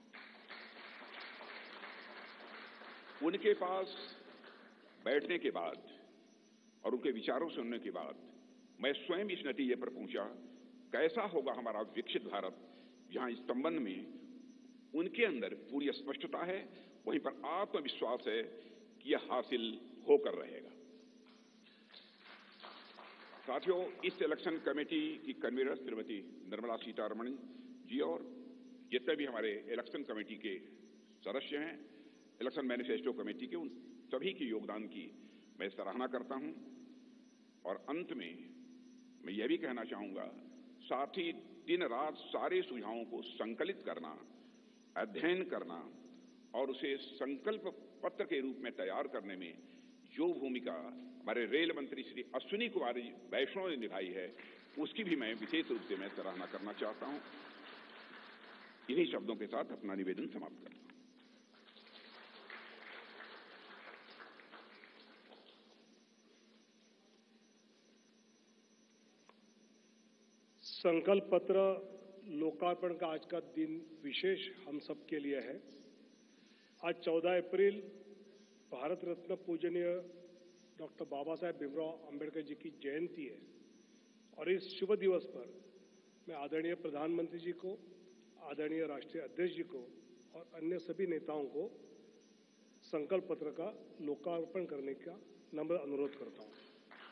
उनके पास बैठने के बाद और उनके विचारों सुनने के बाद मैं स्वयं इस नतीजे पर पहुंचा, कैसा होगा हमारा विकसित भारत, जहां इस संबंध में उनके अंदर पूरी स्पष्टता है, वहीं पर आत्मविश्वास है कि यह हासिल होकर रहेगा। साथियों, इस इलेक्शन कमेटी की कन्वीनर श्रीमती निर्मला सीतारमण जी और जितने भी हमारे इलेक्शन कमेटी के सदस्य हैं, इलेक्शन मैनिफेस्टो कमेटी के, उन सभी के योगदान की मैं सराहना करता हूं। और अंत में मैं यह भी कहना चाहूंगा, साथ ही दिन रात सारे सुझावों को संकलित करना, अध्ययन करना और उसे संकल्प पत्र के रूप में तैयार करने में जो भूमिका हमारे रेल मंत्री श्री अश्विनी कुमार वैष्णव ने निभाई है, उसकी भी मैं विशेष रूप से मैं सराहना करना चाहता हूं। इन्हीं शब्दों के साथ अपना निवेदन समाप्त करता हूं। संकल्प पत्र लोकार्पण का आज का दिन विशेष हम सब के लिए है। आज 14 अप्रैल भारत रत्न पूजनीय डॉक्टर बाबा साहेब भीमराव अंबेडकर जी की जयंती है और इस शुभ दिवस पर मैं आदरणीय प्रधानमंत्री जी को, आदरणीय राष्ट्रीय अध्यक्ष जी को और अन्य सभी नेताओं को संकल्प पत्र का लोकार्पण करने का नम्र अनुरोध करता हूं।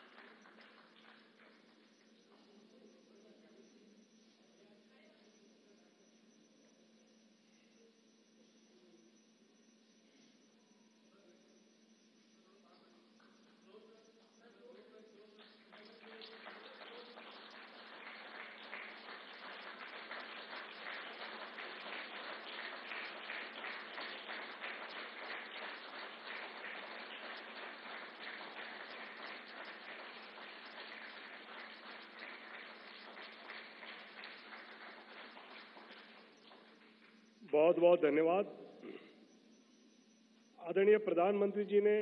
बहुत बहुत धन्यवाद। आदरणीय प्रधानमंत्री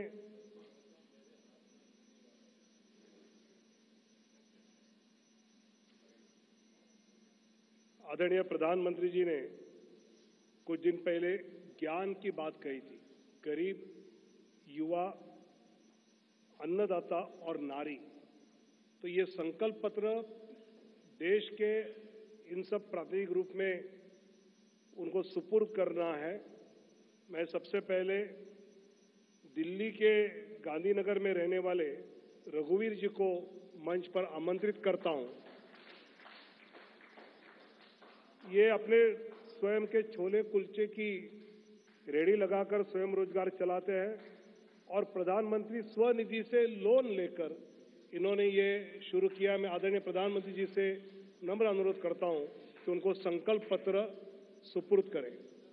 जी ने कुछ दिन पहले ज्ञान की बात कही थी। गरीब, युवा, अन्नदाता और नारी, तो ये संकल्प पत्र देश के इन सब प्रातिनिधिक रूप में उनको सुपुर्द करना है। मैं सबसे पहले दिल्ली के गांधीनगर में रहने वाले रघुवीर जी को मंच पर आमंत्रित करता हूं। ये अपने स्वयं के छोले कुलचे की रेहड़ी लगाकर स्वयं रोजगार चलाते हैं और प्रधानमंत्री स्वनिधि से लोन लेकर इन्होंने ये शुरू किया। मैं आदरणीय प्रधानमंत्री जी से नम्र अनुरोध करता हूं कि उनको संकल्प पत्र सुपुर्द करें।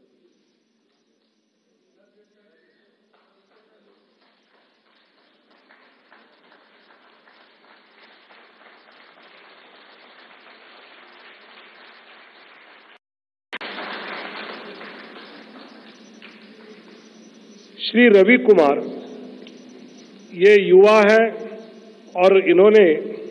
श्री रवि कुमार, ये युवा है और इन्होंने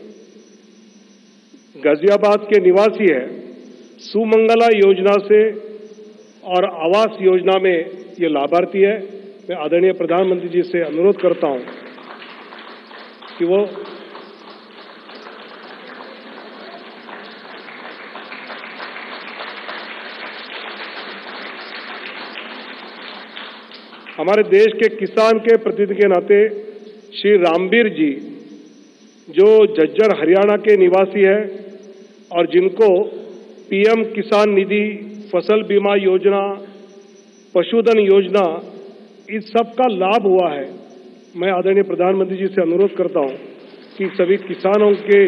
गाजियाबाद के निवासी है। सुमंगला योजना से और आवास योजना में ये लाभार्थी है। मैं आदरणीय प्रधानमंत्री जी से अनुरोध करता हूं कि वो हमारे देश के किसान के प्रतिनिधि के नाते श्री रामबीर जी जो झज्जर हरियाणा के निवासी है और जिनको पीएम किसान निधि, फसल बीमा योजना, पशुधन योजना, इस सब का लाभ हुआ है, मैं आदरणीय प्रधानमंत्री जी से अनुरोध करता हूं कि सभी किसानों के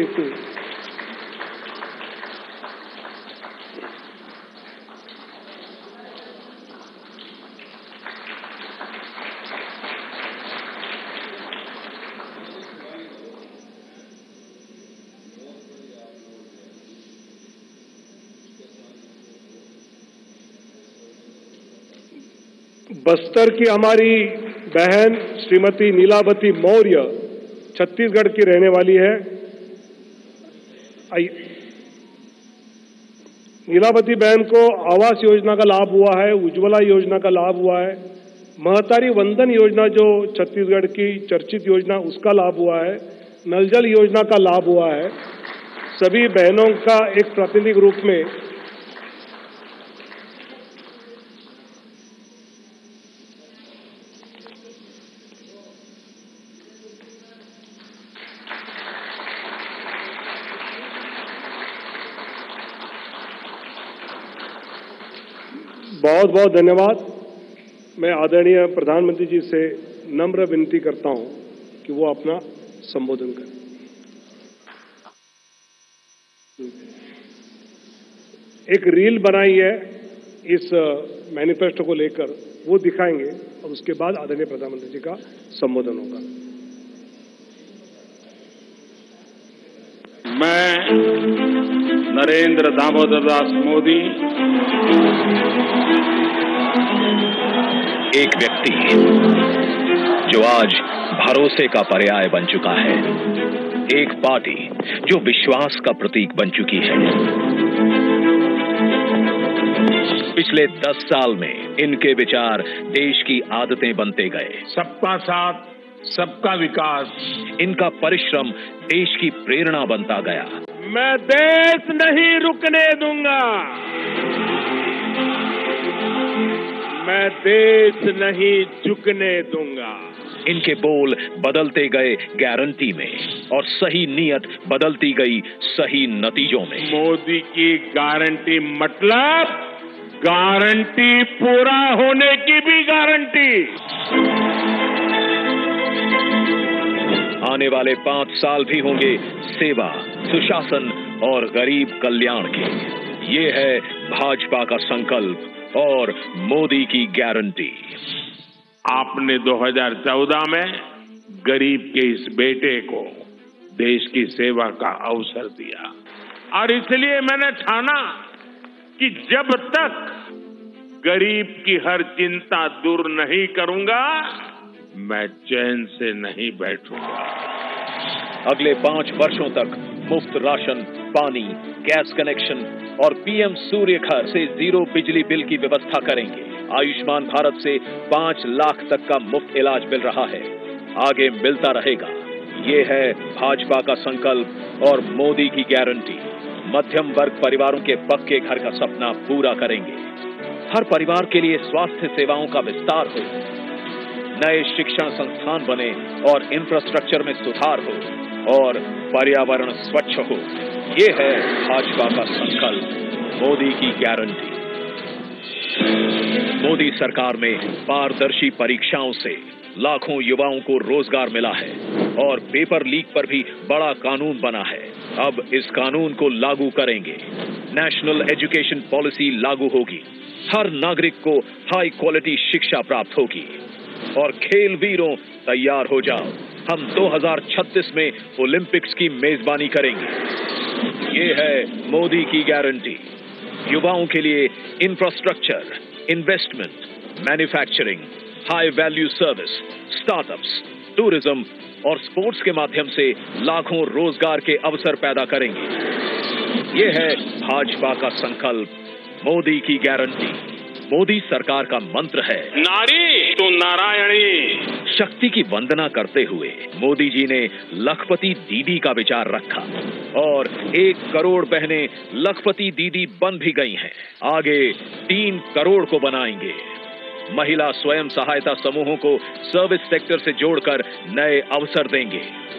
बस्तर की हमारी बहन श्रीमती नीलावती मौर्य छत्तीसगढ़ की रहने वाली है। नीलावती बहन को आवास योजना का लाभ हुआ है, उज्ज्वला योजना का लाभ हुआ है, महतारी वंदन योजना जो छत्तीसगढ़ की चर्चित योजना उसका लाभ हुआ है, नल जल योजना का लाभ हुआ है। सभी बहनों का एक प्रातिनिधिक रूप में बहुत बहुत धन्यवाद। मैं आदरणीय प्रधानमंत्री जी से नम्र विनती करता हूं कि वो अपना संबोधन करें। एक रील बनाई है इस मैनिफेस्टो को लेकर, वो दिखाएंगे और उसके बाद आदरणीय प्रधानमंत्री जी का संबोधन होगा। मैं नरेंद्र दामोदर दास मोदी, एक व्यक्ति जो आज भरोसे का पर्याय बन चुका है, एक पार्टी जो विश्वास का प्रतीक बन चुकी है। पिछले 10 साल में इनके विचार देश की आदतें बनते गए। सबका साथ, सबका विकास, इनका परिश्रम देश की प्रेरणा बनता गया। मैं देश नहीं रुकने दूंगा, मैं देश नहीं झुकने दूंगा। इनके बोल बदलते गए गारंटी में और सही नीयत बदलती गई सही नतीजों में। मोदी की गारंटी मतलब गारंटी पूरा होने की भी गारंटी। आने वाले 5 साल भी होंगे सेवा, सुशासन और गरीब कल्याण के। ये है भाजपा का संकल्प और मोदी की गारंटी। आपने 2014 में गरीब के इस बेटे को देश की सेवा का अवसर दिया और इसलिए मैंने ठाना कि जब तक गरीब की हर चिंता दूर नहीं करूंगा, मैं चैन से नहीं बैठूंगा। अगले 5 वर्षों तक मुफ्त राशन, पानी, गैस कनेक्शन और पीएम सूर्य घर से 0 बिजली बिल की व्यवस्था करेंगे। आयुष्मान भारत से 5 लाख तक का मुफ्त इलाज मिल रहा है, आगे मिलता रहेगा। ये है भाजपा का संकल्प और मोदी की गारंटी। मध्यम वर्ग परिवारों के पक्के घर का सपना पूरा करेंगे। हर परिवार के लिए स्वास्थ्य सेवाओं का विस्तार हो, नए शिक्षण संस्थान बने और इंफ्रास्ट्रक्चर में सुधार हो और पर्यावरण स्वच्छ हो। ये है भाजपा का संकल्प, मोदी की गारंटी। मोदी सरकार में पारदर्शी परीक्षाओं से लाखों युवाओं को रोजगार मिला है और पेपर लीक पर भी बड़ा कानून बना है। अब इस कानून को लागू करेंगे। नेशनल एजुकेशन पॉलिसी लागू होगी। हर नागरिक को हाई क्वालिटी शिक्षा प्राप्त होगी। और खेल वीरों तैयार हो जाओ, हम 2036 में ओलंपिक्स की मेजबानी करेंगे। ये है मोदी की गारंटी। युवाओं के लिए infrastructure, investment, manufacturing, high value service, startups, tourism और स्पोर्ट्स के माध्यम से लाखों रोजगार के अवसर पैदा करेंगे। ये है भाजपा का संकल्प, मोदी की गारंटी। मोदी सरकार का मंत्र है नारी तो नारायणी। शक्ति की वंदना करते हुए मोदी जी ने लखपति दीदी का विचार रखा और 1 करोड़ बहनें लखपति दीदी बन भी गई हैं। आगे 3 करोड़ को बनाएंगे। महिला स्वयं सहायता समूहों को सर्विस सेक्टर से जोड़कर नए अवसर देंगे।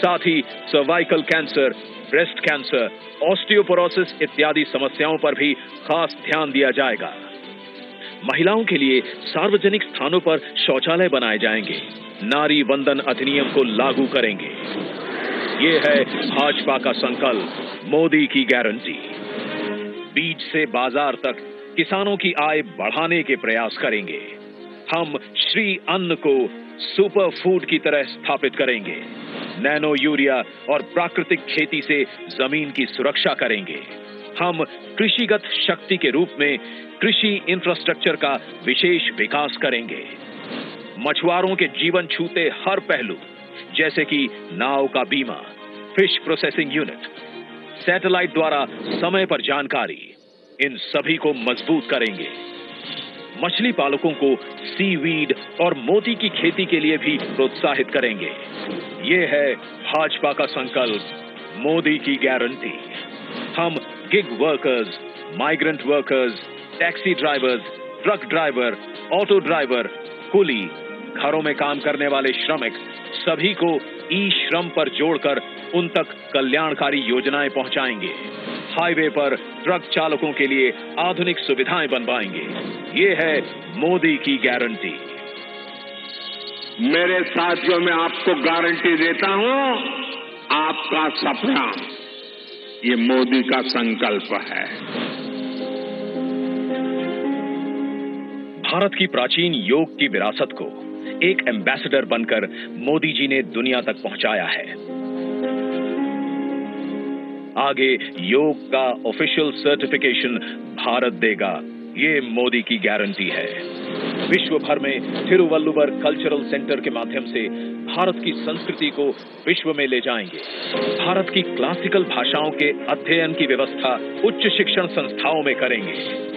साथ ही cervical cancer, breast cancer, osteoporosis इत्यादि समस्याओं पर भी खास ध्यान दिया जाएगा। महिलाओं के लिए सार्वजनिक स्थानों पर शौचालय बनाए जाएंगे। नारी वंदन अधिनियम को लागू करेंगे। ये है भाजपा का संकल्प, मोदी की गारंटी। बीज से बाजार तक किसानों की आय बढ़ाने के प्रयास करेंगे। हम श्री अन्न को सुपर फूड की तरह स्थापित करेंगे। नैनो यूरिया और प्राकृतिक खेती से जमीन की सुरक्षा करेंगे। हम कृषिगत शक्ति के रूप में कृषि इंफ्रास्ट्रक्चर का विशेष विकास करेंगे। मछुआरों के जीवन छूते हर पहलू, जैसे कि नाव का बीमा, फिश प्रोसेसिंग यूनिट, सैटेलाइट द्वारा समय पर जानकारी, इन सभी को मजबूत करेंगे। मछली पालकों को सीवीड और मोती की खेती के लिए भी प्रोत्साहित करेंगे। ये है भाजपा का संकल्प, मोदी की गारंटी। हम gig workers, migrant workers, taxi drivers, truck driver, auto driver, कुली, घरों में काम करने वाले श्रमिक, सभी को ई श्रम पर जोड़कर उन तक कल्याणकारी योजनाएं पहुंचाएंगे। हाईवे पर ट्रक चालकों के लिए आधुनिक सुविधाएं बनवाएंगे। ये है मोदी की गारंटी। मेरे साथियों, मैं आपको गारंटी देता हूं, आपका सपना ये मोदी का संकल्प है। भारत की प्राचीन योग की विरासत को एक एम्बेसडर बनकर मोदी जी ने दुनिया तक पहुंचाया है। आगे योग का ऑफिशियल सर्टिफिकेशन भारत देगा, ये मोदी की गारंटी है। विश्व भर में थिरुवल्लुवर कल्चरल सेंटर के माध्यम से भारत की संस्कृति को विश्व में ले जाएंगे। भारत की क्लासिकल भाषाओं के अध्ययन की व्यवस्था उच्च शिक्षण संस्थाओं में करेंगे।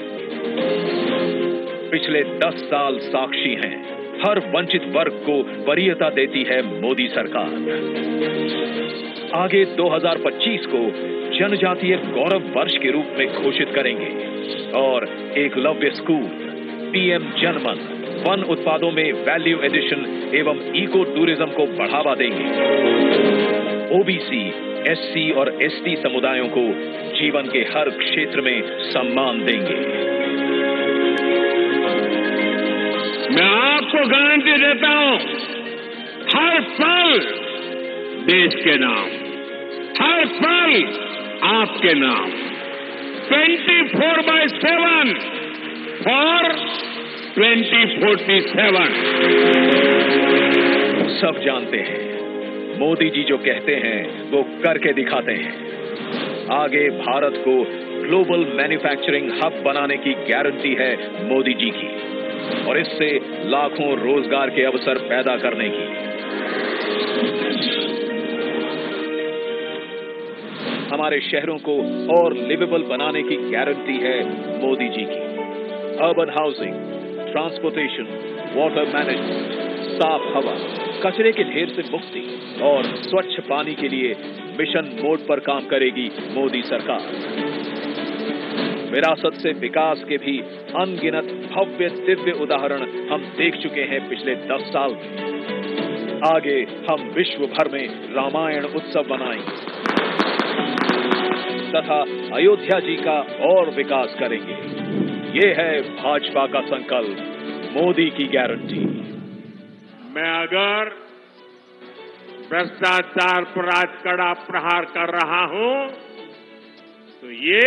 पिछले 10 साल साक्षी हैं, हर वंचित वर्ग को वरीयता देती है मोदी सरकार। आगे 2025 को जनजातीय गौरव वर्ष के रूप में घोषित करेंगे और एकलव्य स्कूल, पीएम जनमन, वन उत्पादों में वैल्यू एडिशन एवं इको टूरिज्म को बढ़ावा देंगे। ओबीसी, एससी और एसटी समुदायों को जीवन के हर क्षेत्र में सम्मान देंगे। मैं आपको गारंटी देता हूं, हर पल देश के नाम, हर पल आपके नाम, 24/7 फॉर 2047। सब जानते हैं, मोदी जी जो कहते हैं वो करके दिखाते हैं। आगे भारत को ग्लोबल मैन्युफैक्चरिंग हब बनाने की गारंटी है मोदी जी की, और इससे लाखों रोजगार के अवसर पैदा करने की। हमारे शहरों को और लिवेबल बनाने की गारंटी है मोदी जी की। Urban housing, transportation, water management, साफ हवा, कचरे के ढेर से मुक्ति और स्वच्छ पानी के लिए मिशन मोड पर काम करेगी मोदी सरकार। विरासत से विकास के भी अनगिनत भव्य दिव्य उदाहरण हम देख चुके हैं पिछले 10 साल में। आगे हम विश्व भर में रामायण उत्सव मनाएंगे तथा अयोध्या जी का और विकास करेंगे। ये है भाजपा का संकल्प, मोदी की गारंटी। मैं अगर भ्रष्टाचार पर आज कड़ा प्रहार कर रहा हूं तो ये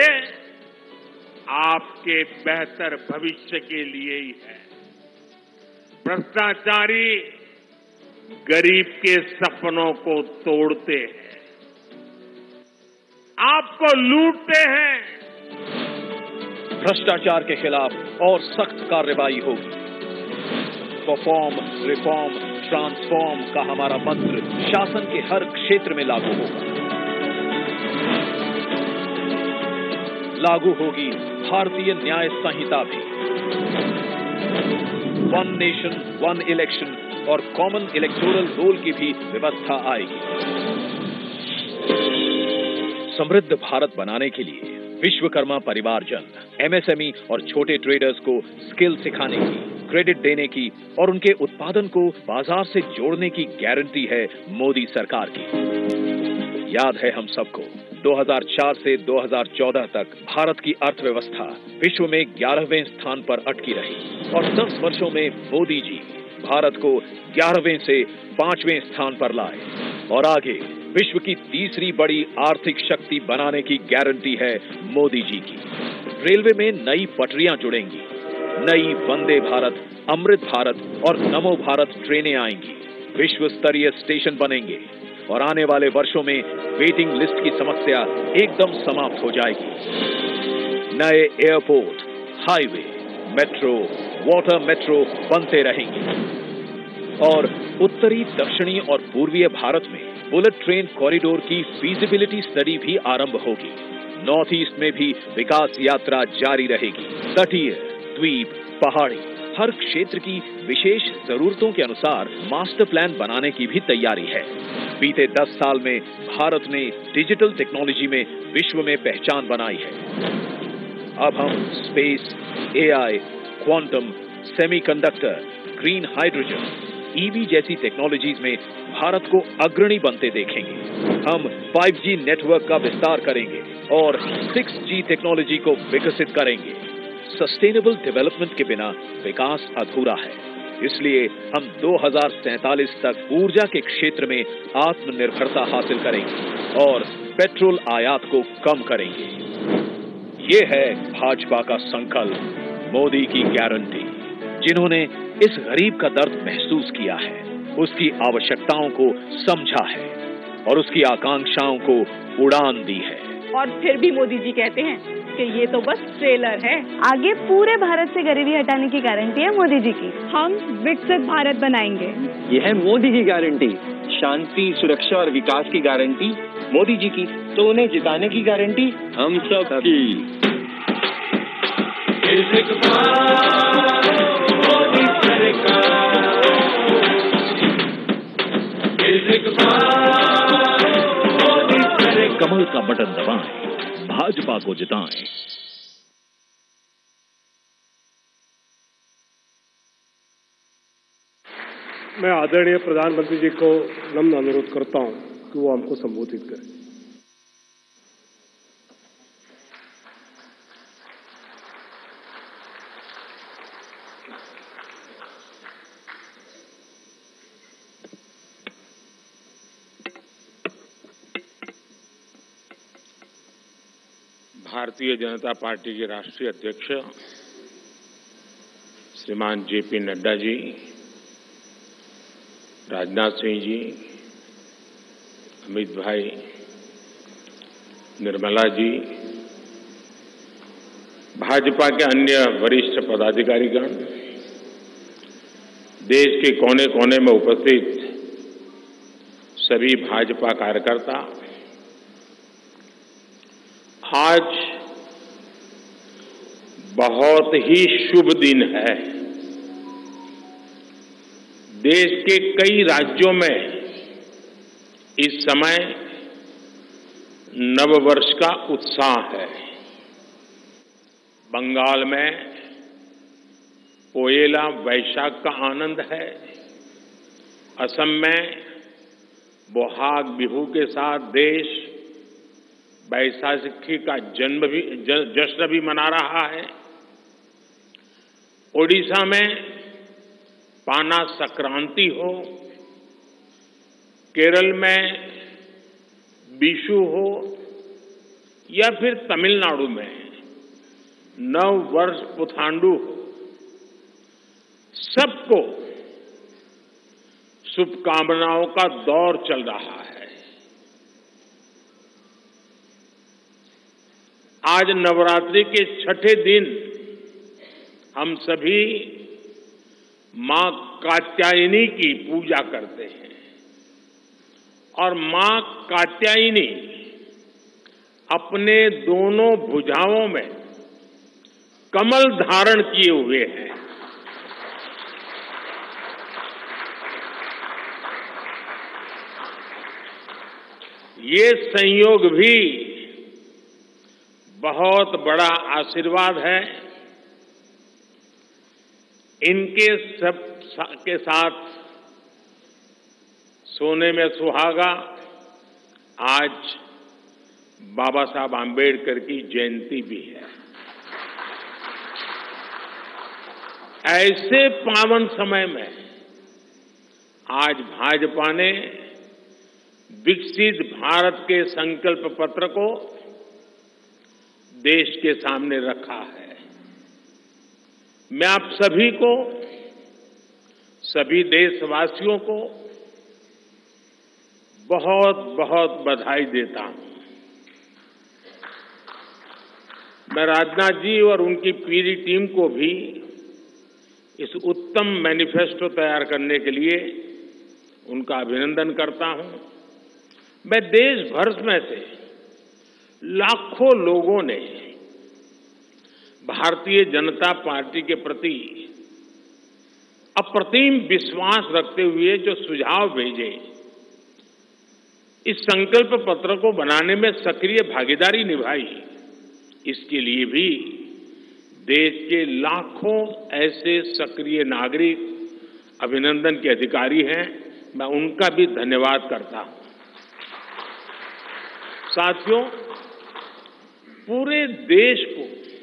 आपके बेहतर भविष्य के लिए ही है। भ्रष्टाचारी गरीब के सपनों को तोड़ते हैं, आपको लूटते हैं। भ्रष्टाचार के खिलाफ और सख्त कार्रवाई होगी। परफॉर्म, रिफॉर्म, ट्रांसफॉर्म का हमारा मंत्र शासन के हर क्षेत्र में लागू होगा। लागू होगी भारतीय न्याय संहिता भी। वन नेशन, वन इलेक्शन और कॉमन इलेक्टोरल रोल की भी व्यवस्था आएगी। समृद्ध भारत बनाने के लिए विश्वकर्मा परिवारजन, एमएसएमई और छोटे ट्रेडर्स को स्किल सिखाने की, क्रेडिट देने की और उनके उत्पादन को बाजार से जोड़ने की गारंटी है मोदी सरकार की। याद है हम सबको, 2004 से 2014 तक भारत की अर्थव्यवस्था विश्व में 11वें स्थान पर अटकी रही और 10 वर्षों में मोदी जी भारत को 11वें से 5वें स्थान पर लाए और आगे विश्व की तीसरी बड़ी आर्थिक शक्ति बनाने की गारंटी है मोदी जी की। रेलवे में नई पटरियां जुड़ेंगी, नई वंदे भारत, अमृत भारत और नमो भारत ट्रेनें आएंगी, विश्व स्तरीय स्टेशन बनेंगे और आने वाले वर्षों में वेटिंग लिस्ट की समस्या एकदम समाप्त हो जाएगी। नए airport, highway, metro, water metro बनते रहेंगे और उत्तरी, दक्षिणी और पूर्वीय भारत में बुलेट ट्रेन कॉरिडोर की फीजिबिलिटी स्टडी भी आरंभ होगी। नॉर्थ ईस्ट में भी विकास यात्रा जारी रहेगी। तटीय, द्वीप, पहाड़ी, हर क्षेत्र की विशेष जरूरतों के अनुसार मास्टर प्लान बनाने की भी तैयारी है। बीते 10 साल में भारत ने डिजिटल टेक्नोलॉजी में विश्व में पहचान बनाई है। अब हम space, AI, quantum, semiconductor, green hydrogen, EV जैसी टेक्नोलॉजीज में भारत को अग्रणी बनते देखेंगे। हम 5G नेटवर्क का विस्तार करेंगे और 6G टेक्नोलॉजी को विकसित करेंगे। सस्टेनेबल डेवलपमेंट के बिना विकास अधूरा है, इसलिए हम 2047 तक ऊर्जा के क्षेत्र में आत्मनिर्भरता हासिल करेंगे और पेट्रोल आयात को कम करेंगे। ये है भाजपा का संकल्प, मोदी की गारंटी। जिन्होंने इस गरीब का दर्द महसूस किया है, उसकी आवश्यकताओं को समझा है और उसकी आकांक्षाओं को उड़ान दी है। और फिर भी मोदी जी कहते हैं कि ये तो बस ट्रेलर है। आगे पूरे भारत से गरीबी हटाने की गारंटी है मोदी जी की। हम विकसित भारत बनाएंगे। ये है मोदी की गारंटी। शांति, सुरक्षा और विकास की गारंटी मोदी जी की, तो उन्हें जिताने की गारंटी हम सब की। कमल का बटन दबाएं, भाजपा को जिताएं। मैं आदरणीय प्रधानमंत्री जी को नम्र अनुरोध करता हूं कि वो हमको संबोधित करें। भारतीय जनता पार्टी के राष्ट्रीय अध्यक्ष श्रीमान जेपी नड्डा जी, राजनाथ सिंह जी, अमित भाई, निर्मला जी, भाजपा के अन्य वरिष्ठ पदाधिकारीगण, देश के कोने कोने में उपस्थित सभी भाजपा कार्यकर्ता, आज बहुत ही शुभ दिन है। देश के कई राज्यों में इस समय नववर्ष का उत्साह है। बंगाल में पोएला वैशाख का आनंद है। असम में बोहाग बिहू के साथ देश बैसाखी का जश्न भी मना रहा है। ओडिशा में पाना संक्रांति हो, केरल में बिशु हो या फिर तमिलनाडु में नव वर्ष पुथांडु हो, सबको शुभकामनाओं का दौर चल रहा है। आज नवरात्रि के छठे दिन हम सभी मां कात्यायनी की पूजा करते हैं और मां कात्यायनी अपने दोनों भुजाओं में कमल धारण किए हुए हैं। ये संयोग भी बहुत बड़ा आशीर्वाद है। इनके सब के साथ सोने में सुहागा आज बाबा साहब आम्बेडकर की जयंती भी है। ऐसे पावन समय में आज भाजपा ने विकसित भारत के संकल्प पत्र को देश के सामने रखा है। मैं आप सभी को, सभी देशवासियों को बहुत बहुत बधाई देता हूं। मैं राजनाथ जी और उनकी पूरी टीम को भी इस उत्तम मैनिफेस्टो तैयार करने के लिए उनका अभिनंदन करता हूं। मैं देश भर में से लाखों लोगों ने भारतीय जनता पार्टी के प्रति अप्रतिम विश्वास रखते हुए जो सुझाव भेजे, इस संकल्प पत्र को बनाने में सक्रिय भागीदारी निभाई, इसके लिए भी देश के लाखों ऐसे सक्रिय नागरिक अभिनंदन के अधिकारी हैं, मैं उनका भी धन्यवाद करता हूं। साथियों, पूरे देश को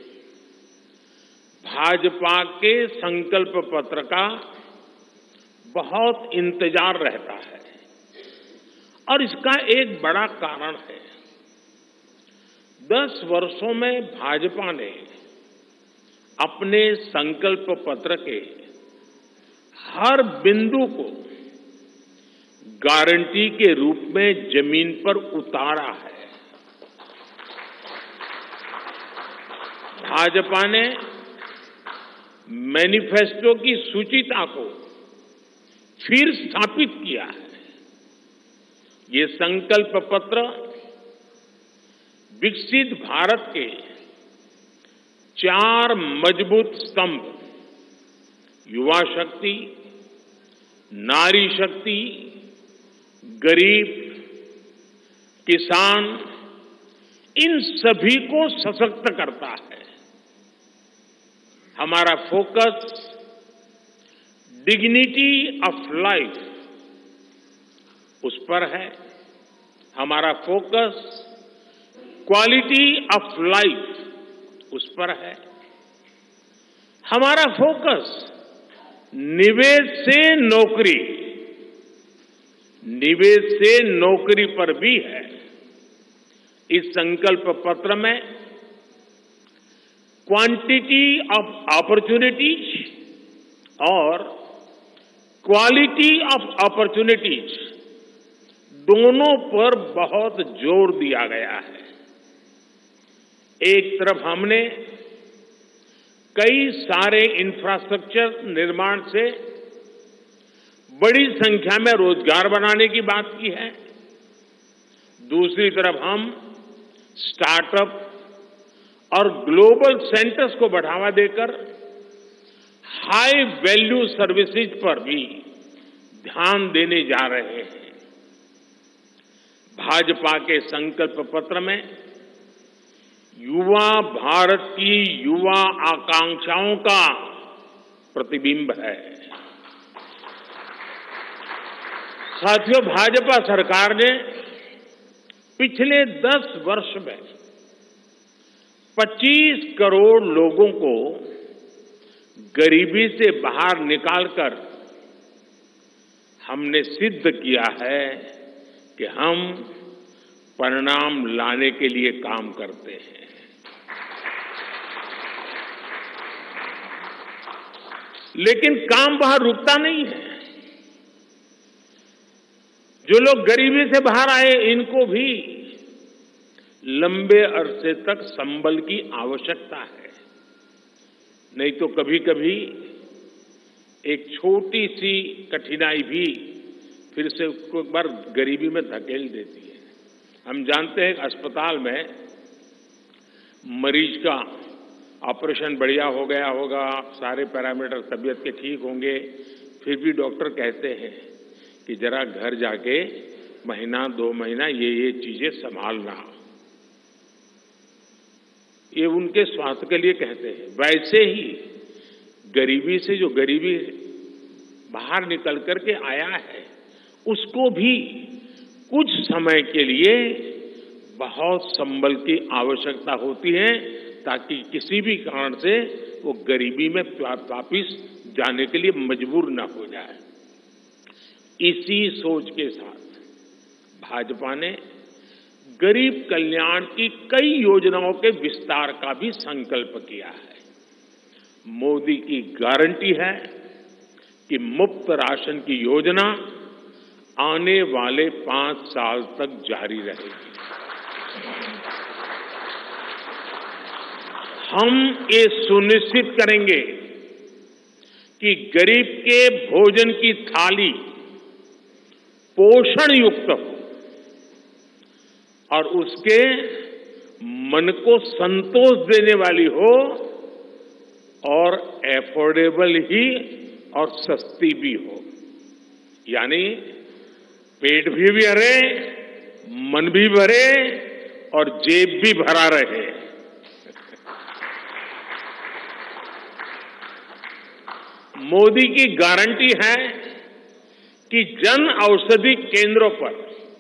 भाजपा के संकल्प पत्र का बहुत इंतजार रहता है और इसका एक बड़ा कारण है। 10 वर्षों में भाजपा ने अपने संकल्प पत्र के हर बिंदु को गारंटी के रूप में जमीन पर उतारा है। भाजपा ने मैनिफेस्टो की सूचिता को फिर स्थापित किया है। ये संकल्प पत्र विकसित भारत के 4 मजबूत स्तंभ, युवा शक्ति, नारी शक्ति, गरीब, किसान, इन सभी को सशक्त करता है। हमारा फोकस डिग्निटी ऑफ लाइफ उस पर है। हमारा फोकस क्वालिटी ऑफ लाइफ उस पर है। हमारा फोकस निवेश से नौकरी, निवेश से नौकरी पर भी है। इस संकल्प पत्र में क्वांटिटी ऑफ अपॉर्चुनिटीज और क्वालिटी ऑफ अपॉर्चुनिटीज दोनों पर बहुत जोर दिया गया है। एक तरफ हमने कई सारे इंफ्रास्ट्रक्चर निर्माण से बड़ी संख्या में रोजगार बनाने की बात की है। दूसरी तरफ हम स्टार्टअप और ग्लोबल सेंटर्स को बढ़ावा देकर हाई वैल्यू सर्विसेज पर भी ध्यान देने जा रहे हैं। भाजपा के संकल्प पत्र में युवा भारत की युवा आकांक्षाओं का प्रतिबिंब है। साथियों, भाजपा सरकार ने पिछले 10 वर्ष में 25 करोड़ लोगों को गरीबी से बाहर निकालकर हमने सिद्ध किया है कि हम परिणाम लाने के लिए काम करते हैं। लेकिन काम वहां रुकता नहीं है। जो लोग गरीबी से बाहर आए, इनको भी लंबे अरसे तक संबल की आवश्यकता है। नहीं तो कभी कभी एक छोटी सी कठिनाई भी फिर से उसको एक बार गरीबी में धकेल देती है। हम जानते हैं कि अस्पताल में मरीज का ऑपरेशन बढ़िया हो गया होगा, सारे पैरामीटर तबीयत के ठीक होंगे, फिर भी डॉक्टर कहते हैं कि जरा घर जाके महीना 2 महीना ये चीजें संभालना। ये उनके स्वास्थ्य के लिए कहते हैं। वैसे ही गरीबी से जो गरीबी बाहर निकल करके आया है, उसको भी कुछ समय के लिए बहुत संबल की आवश्यकता होती है, ताकि किसी भी कारण से वो गरीबी में वापिस जाने के लिए मजबूर न हो जाए। इसी सोच के साथ भाजपा ने गरीब कल्याण की कई योजनाओं के विस्तार का भी संकल्प किया है। मोदी की गारंटी है कि मुफ्त राशन की योजना आने वाले 5 साल तक जारी रहेगी। हम ये सुनिश्चित करेंगे कि गरीब के भोजन की थाली पोषण युक्त हो और उसके मन को संतोष देने वाली हो और एफोर्डेबल ही और सस्ती भी हो। यानी पेट भी भरे, मन भी भरे और जेब भी भरा रहे। मोदी की गारंटी है कि जन औषधि केंद्रों पर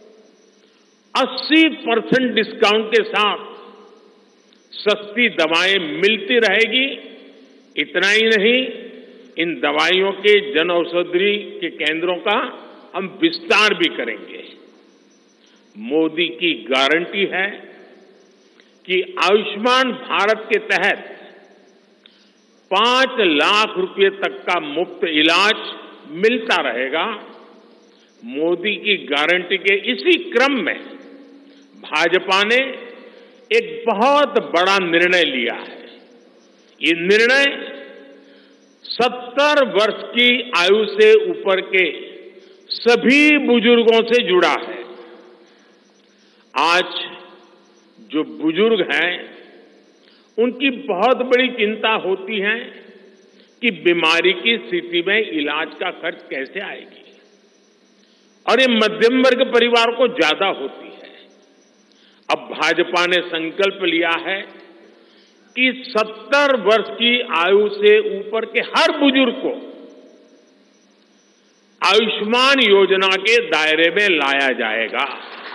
80% डिस्काउंट के साथ सस्ती दवाएं मिलती रहेगी। इतना ही नहीं, इन दवाइयों के जन औषधि के केंद्रों का हम विस्तार भी करेंगे। मोदी की गारंटी है कि आयुष्मान भारत के तहत 5 लाख रुपए तक का मुफ्त इलाज मिलता रहेगा। मोदी की गारंटी के इसी क्रम में भाजपा ने एक बहुत बड़ा निर्णय लिया है। ये निर्णय 70 वर्ष की आयु से ऊपर के सभी बुजुर्गों से जुड़ा है। आज जो बुजुर्ग हैं, उनकी बहुत बड़ी चिंता होती है कि बीमारी की स्थिति में इलाज का खर्च कैसे आएगी, और ये मध्यम वर्ग परिवार को ज्यादा होती है। अब भाजपा ने संकल्प लिया है कि 70 वर्ष की आयु से ऊपर के हर बुजुर्ग को आयुष्मान योजना के दायरे में लाया जाएगा।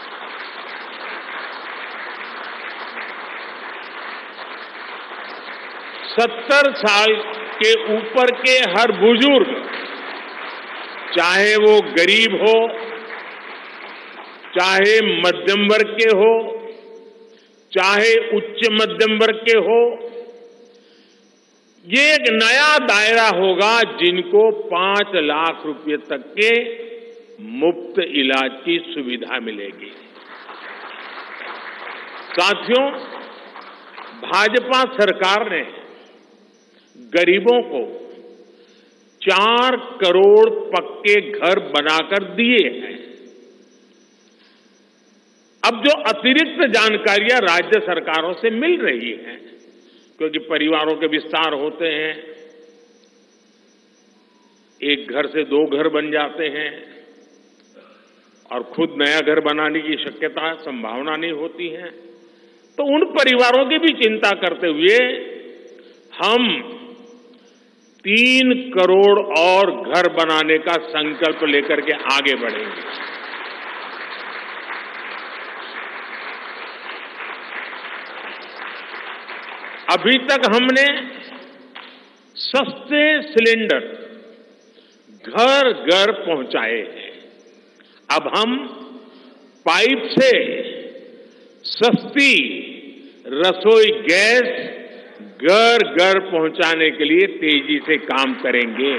70 साल के ऊपर के हर बुजुर्ग, चाहे वो गरीब हो, चाहे मध्यम वर्ग के हो, चाहे उच्च मध्यम वर्ग के हो, ये एक नया दायरा होगा जिनको 5 लाख रुपए तक के मुफ्त इलाज की सुविधा मिलेगी। साथियों, भाजपा सरकार ने गरीबों को 4 करोड़ पक्के घर बनाकर दिए हैं। अब जो अतिरिक्त जानकारियां राज्य सरकारों से मिल रही हैं, क्योंकि परिवारों के विस्तार होते हैं, एक घर से 2 घर बन जाते हैं और खुद नया घर बनाने की शक्यता, संभावना नहीं होती है, तो उन परिवारों की भी चिंता करते हुए हम 3 करोड़ और घर बनाने का संकल्प लेकर के आगे बढ़ेंगे। अभी तक हमने सस्ते सिलेंडर घर घर पहुंचाए हैं। अब हम पाइप से सस्ती रसोई गैस घर घर पहुंचाने के लिए तेजी से काम करेंगे।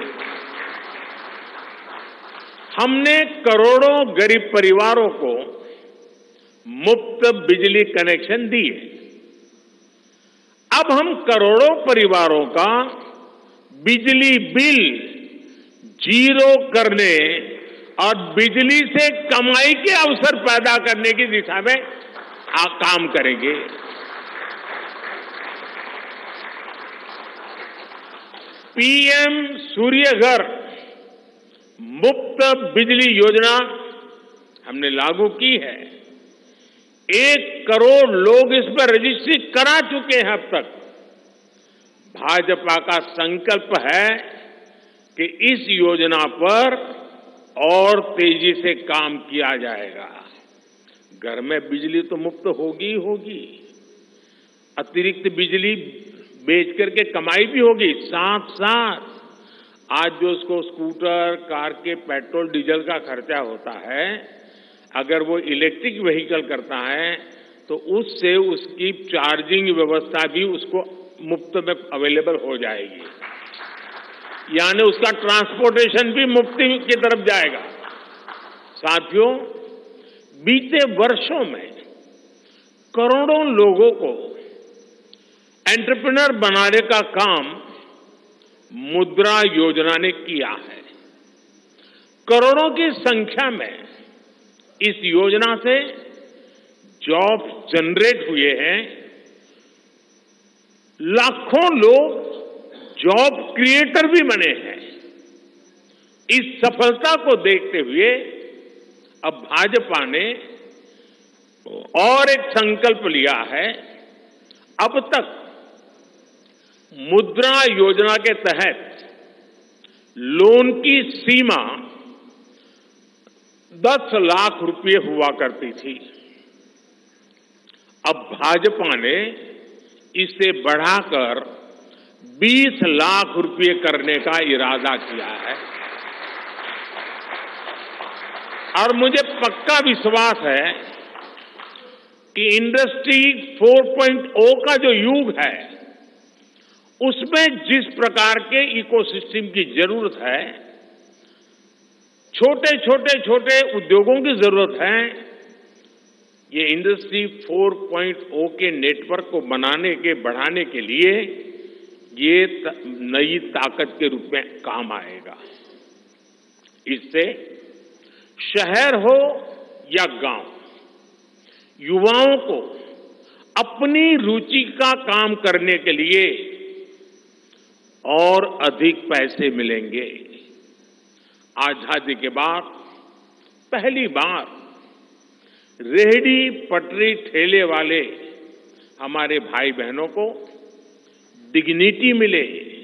हमने करोड़ों गरीब परिवारों को मुफ्त बिजली कनेक्शन दिए। अब हम करोड़ों परिवारों का बिजली बिल 0 करने और बिजली से कमाई के अवसर पैदा करने की दिशा में काम करेंगे। पीएम सूर्य घर मुफ्त बिजली योजना हमने लागू की है। 1 करोड़ लोग इस पर रजिस्ट्री करा चुके हैं अब तक। भाजपा का संकल्प है कि इस योजना पर और तेजी से काम किया जाएगा। घर में बिजली तो मुफ्त होगी ही होगी, अतिरिक्त बिजली बेच करके कमाई भी होगी। साथ साथ आज जो उसको स्कूटर, कार के पेट्रोल डीजल का खर्चा होता है, अगर वो इलेक्ट्रिक व्हीकल करता है तो उससे उसकी चार्जिंग व्यवस्था भी उसको मुफ्त में अवेलेबल हो जाएगी, यानी उसका ट्रांसपोर्टेशन भी मुफ्त की तरफ जाएगा। साथियों, बीते वर्षों में करोड़ों लोगों को एंटरप्रेन्योर बनाने का काम मुद्रा योजना ने किया है। करोड़ों की संख्या में इस योजना से जॉब जनरेट हुए हैं। लाखों लोग जॉब क्रिएटर भी बने हैं। इस सफलता को देखते हुए अब भाजपा ने और एक संकल्प लिया है। अब तक मुद्रा योजना के तहत लोन की सीमा 10 लाख रुपए हुआ करती थी। अब भाजपा ने इसे बढ़ाकर 20 लाख रुपए करने का इरादा किया है और मुझे पक्का विश्वास है कि इंडस्ट्री 4.0 का जो युग है, उसमें जिस प्रकार के इकोसिस्टम की जरूरत है, छोटे उद्योगों की जरूरत है, ये इंडस्ट्री 4.0 के नेटवर्क को बढ़ाने के लिए ये नई ताकत के रूप में काम आएगा। इससे शहर हो या गांव, युवाओं को अपनी रुचि का काम करने के लिए और अधिक पैसे मिलेंगे। आजादी के बाद पहली बार रेहड़ी पटरी ठेले वाले हमारे भाई बहनों को डिग्निटी मिले,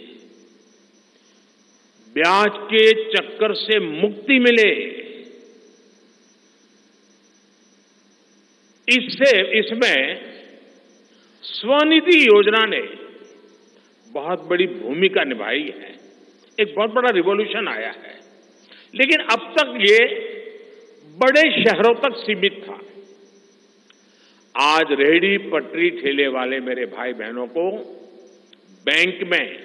ब्याज के चक्कर से मुक्ति मिले। इसमें स्वनिधि योजना ने बहुत बड़ी भूमिका निभाई है। एक बहुत बड़ा रिवॉल्यूशन आया है, लेकिन अब तक ये बड़े शहरों तक सीमित था। आज रेहड़ी पटरी ठेले वाले मेरे भाई बहनों को बैंक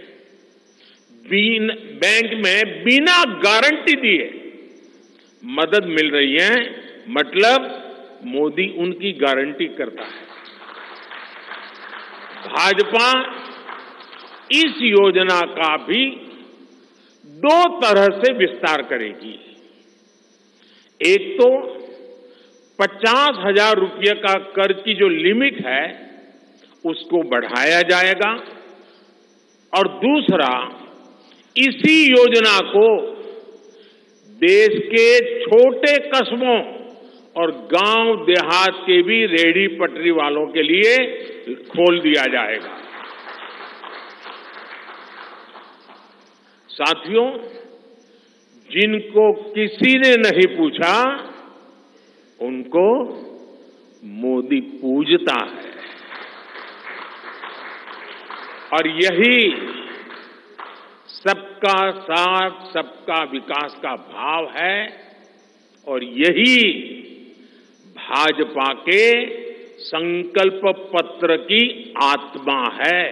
में बिना गारंटी दिए मदद मिल रही है। मतलब मोदी उनकी गारंटी करता है। भाजपा इस योजना का भी 2 तरह से विस्तार करेगी। एक तो 50,000 रुपये का कर्ज की जो लिमिट है उसको बढ़ाया जाएगा और दूसरा, इसी योजना को देश के छोटे कस्बों और गांव देहात के भी रेहड़ी पटरी वालों के लिए खोल दिया जाएगा। साथियों, जिनको किसी ने नहीं पूछा उनको मोदी पूजता है और यही सबका साथ सबका विकास का भाव है और यही भाजपा के संकल्प पत्र की आत्मा है।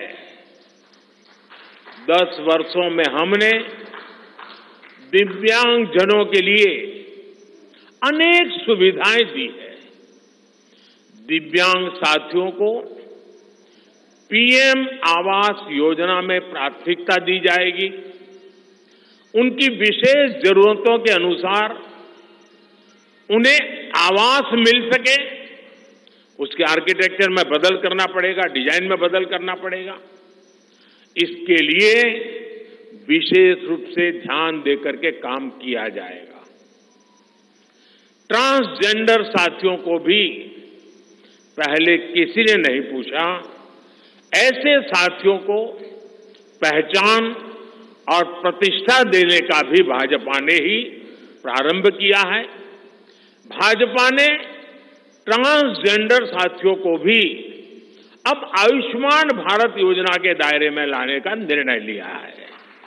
10 वर्षों में हमने दिव्यांगजनों के लिए अनेक सुविधाएं दी है। दिव्यांग साथियों को पीएम आवास योजना में प्राथमिकता दी जाएगी। उनकी विशेष जरूरतों के अनुसार उन्हें आवास मिल सके, उसके आर्किटेक्चर में बदल करना पड़ेगा, डिजाइन में बदल करना पड़ेगा। इसके लिए विशेष रूप से ध्यान देकर के काम किया जाएगा। ट्रांसजेंडर साथियों को भी पहले किसी ने नहीं पूछा, ऐसे साथियों को पहचान और प्रतिष्ठा देने का भी भाजपा ने ही प्रारंभ किया है। भाजपा ने ट्रांसजेंडर साथियों को भी अब आयुष्मान भारत योजना के दायरे में लाने का निर्णय लिया है।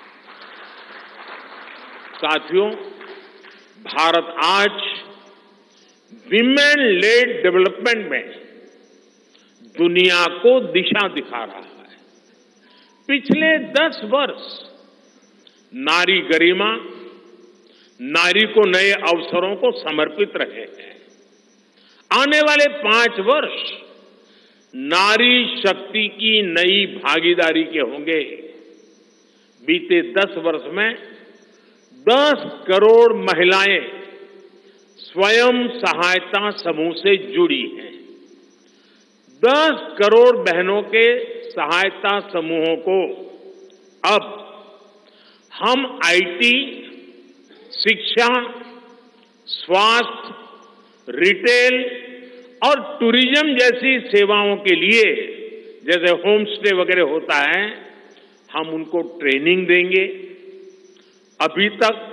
साथियों, भारत आज विमेन लेड डेवलपमेंट में दुनिया को दिशा दिखा रहा है। पिछले 10 वर्ष नारी गरिमा, नारी को नए अवसरों को समर्पित रहे हैं। आने वाले 5 वर्ष नारी शक्ति की नई भागीदारी के होंगे। बीते 10 वर्ष में 10 करोड़ महिलाएं स्वयं सहायता समूह से जुड़ी हैं। 10 करोड़ बहनों के सहायता समूहों को अब हम आईटी, शिक्षा, स्वास्थ्य, रिटेल और टूरिज्म जैसी सेवाओं के लिए, जैसे होम स्टे वगैरह होता है, हम उनको ट्रेनिंग देंगे। अभी तक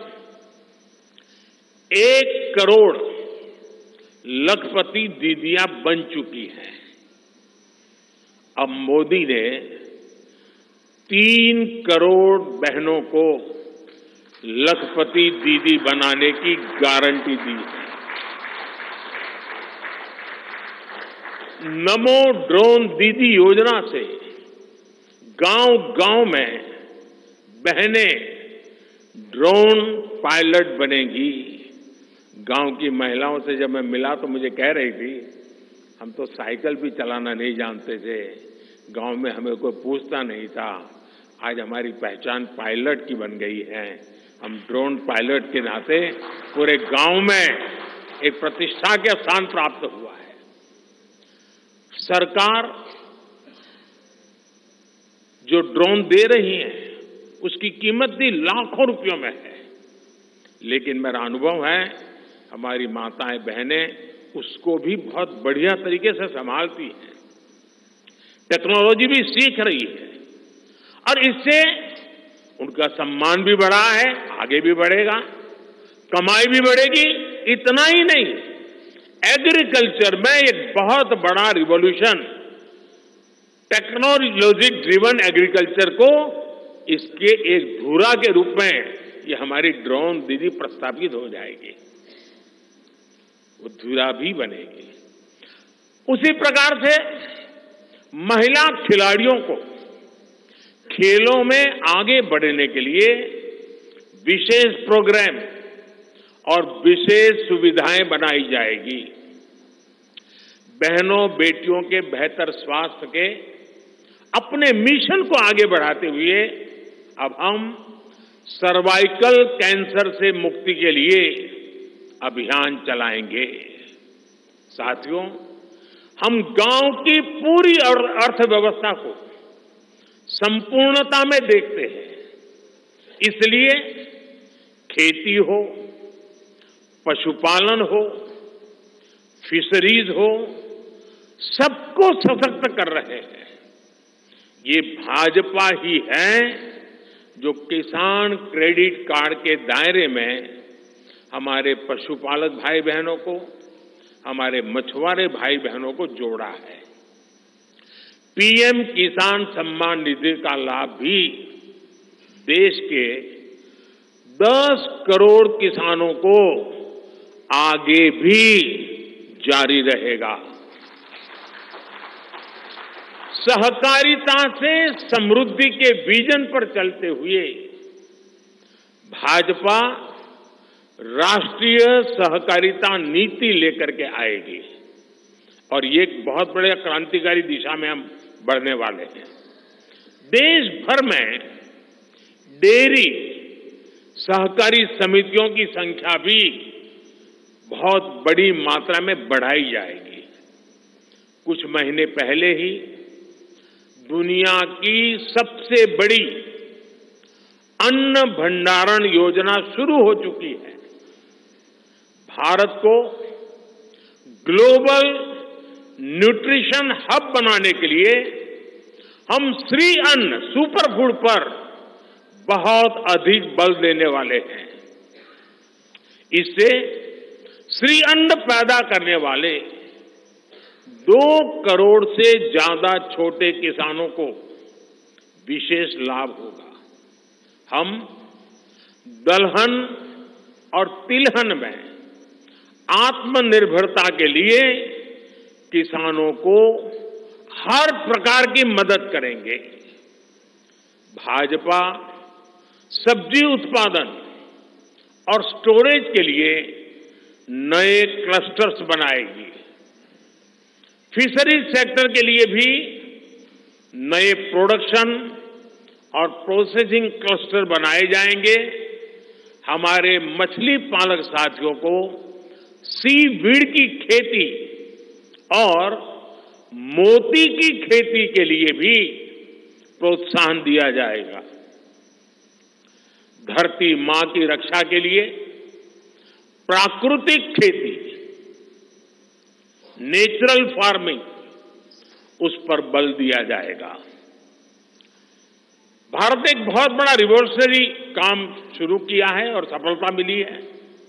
1 करोड़ लखपति दीदियां बन चुकी हैं। अब मोदी ने 3 करोड़ बहनों को लखपति दीदी बनाने की गारंटी दी है। नमो ड्रोन दीदी योजना से गांव-गांव में बहनें ड्रोन पायलट बनेंगी। गांव की महिलाओं से जब मैं मिला तो मुझे कह रही थी, हम तो साइकिल भी चलाना नहीं जानते थे, गांव में हमें कोई पूछता नहीं था, आज हमारी पहचान पायलट की बन गई है। हम ड्रोन पायलट के नाते पूरे गांव में एक प्रतिष्ठा का स्थान प्राप्त हुआ है। सरकार जो ड्रोन दे रही है उसकी कीमत भी लाखों रुपयों में है, लेकिन मेरा अनुभव है हमारी माताएं बहनें उसको भी बहुत बढ़िया तरीके से संभालती हैं। टेक्नोलॉजी भी सीख रही है और इससे उनका सम्मान भी बढ़ा है, आगे भी बढ़ेगा, कमाई भी बढ़ेगी। इतना ही नहीं, एग्रीकल्चर में एक बहुत बड़ा रिवॉल्यूशन, टेक्नोलॉजी ड्रिवन एग्रीकल्चर को इसके एक धुरा के रूप में ये हमारी ड्रोन दीदी प्रस्थापित हो जाएगी, वो धुरा भी बनेगी। उसी प्रकार से महिला खिलाड़ियों को खेलों में आगे बढ़ने के लिए विशेष प्रोग्राम और विशेष सुविधाएं बनाई जाएगी। बहनों बेटियों के बेहतर स्वास्थ्य के अपने मिशन को आगे बढ़ाते हुए अब हम सर्वाइकल कैंसर से मुक्ति के लिए अभियान चलाएंगे। साथियों, हम गांव की पूरी अर्थव्यवस्था को संपूर्णता में देखते हैं, इसलिए खेती हो, पशुपालन हो, फिशरीज हो, सबको सशक्त कर रहे हैं। ये भाजपा ही है जो किसान क्रेडिट कार्ड के दायरे में हमारे पशुपालक भाई बहनों को, हमारे मछुआरे भाई बहनों को जोड़ा है। पीएम किसान सम्मान निधि का लाभ भी देश के 10 करोड़ किसानों को आगे भी जारी रहेगा। सहकारिता से समृद्धि के विजन पर चलते हुए भाजपा राष्ट्रीय सहकारिता नीति लेकर के आएगी और ये एक बहुत बड़े क्रांतिकारी दिशा में हम बढ़ने वाले हैं। देश भर में डेयरी सहकारी समितियों की संख्या भी बहुत बड़ी मात्रा में बढ़ाई जाएगी। कुछ महीने पहले ही दुनिया की सबसे बड़ी अन्न भंडारण योजना शुरू हो चुकी है। भारत को ग्लोबल न्यूट्रिशन हब बनाने के लिए हम श्री अन्न सुपर फूड पर बहुत अधिक बल देने वाले हैं। इससे श्री अन्न पैदा करने वाले 2 करोड़ से ज्यादा छोटे किसानों को विशेष लाभ होगा। हम दलहन और तिलहन में आत्मनिर्भरता के लिए किसानों को हर प्रकार की मदद करेंगे। भाजपा सब्जी उत्पादन और स्टोरेज के लिए नए क्लस्टर्स बनाएगी। फिशरीज सेक्टर के लिए भी नए प्रोडक्शन और प्रोसेसिंग क्लस्टर बनाए जाएंगे। हमारे मछली पालक साथियों को सीवीड की खेती और मोती की खेती के लिए भी प्रोत्साहन दिया जाएगा। धरती मां की रक्षा के लिए प्राकृतिक खेती, नेचुरल फार्मिंग, उस पर बल दिया जाएगा। भारत ने एक बहुत बड़ा रिवॉल्यूशनरी काम शुरू किया है और सफलता मिली है।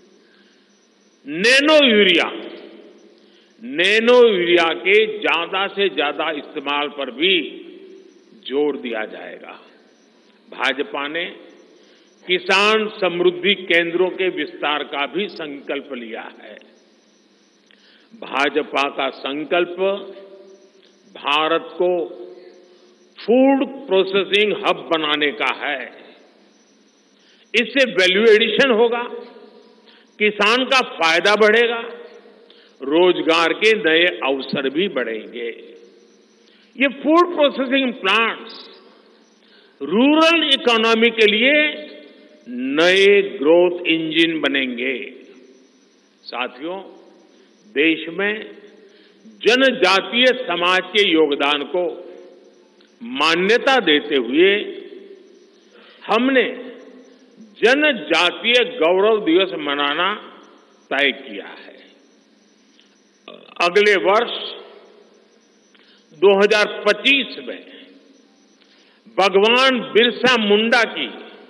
नैनो यूरिया के ज्यादा से ज्यादा इस्तेमाल पर भी जोर दिया जाएगा। भाजपा ने किसान समृद्धि केंद्रों के विस्तार का भी संकल्प लिया है। भाजपा का संकल्प भारत को फूड प्रोसेसिंग हब बनाने का है। इससे वैल्यू एडिशन होगा, किसान का फायदा बढ़ेगा, रोजगार के नए अवसर भी बढ़ेंगे। ये food processing plants rural economy के लिए नए ग्रोथ इंजन बनेंगे। साथियों, देश में जनजातीय समाज के योगदान को मान्यता देते हुए हमने जनजातीय गौरव दिवस मनाना तय किया है। अगले वर्ष 2025 में भगवान बिरसा मुंडा की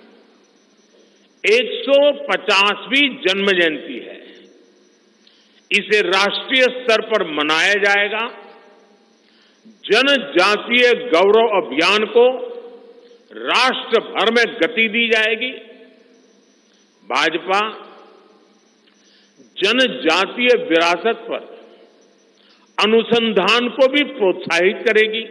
150वीं जन्म जयंती है। इसे राष्ट्रीय स्तर पर मनाया जाएगा। जनजातीय गौरव अभियान को राष्ट्र भर में गति दी जाएगी। भाजपा जनजातीय विरासत पर अनुसंधान को भी प्रोत्साहित करेगी।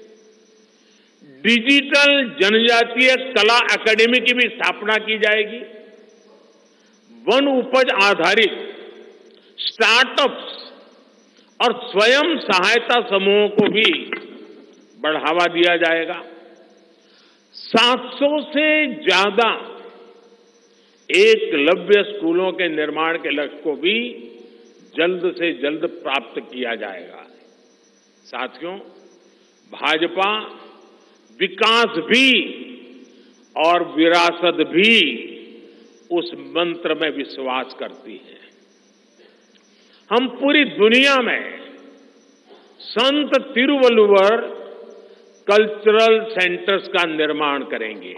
डिजिटल जनजातीय कला अकादमी की भी स्थापना की जाएगी। वन उपज आधारित स्टार्टअप्स और स्वयं सहायता समूहों को भी बढ़ावा दिया जाएगा। 700 से ज्यादा एकलव्य स्कूलों के निर्माण के लक्ष्य को भी जल्द से जल्द प्राप्त किया जाएगा। साथियों, भाजपा विकास भी और विरासत भी उस मंत्र में विश्वास करती है। हम पूरी दुनिया में संत तिरुवल्लुवर कल्चरल सेंटर्स का निर्माण करेंगे।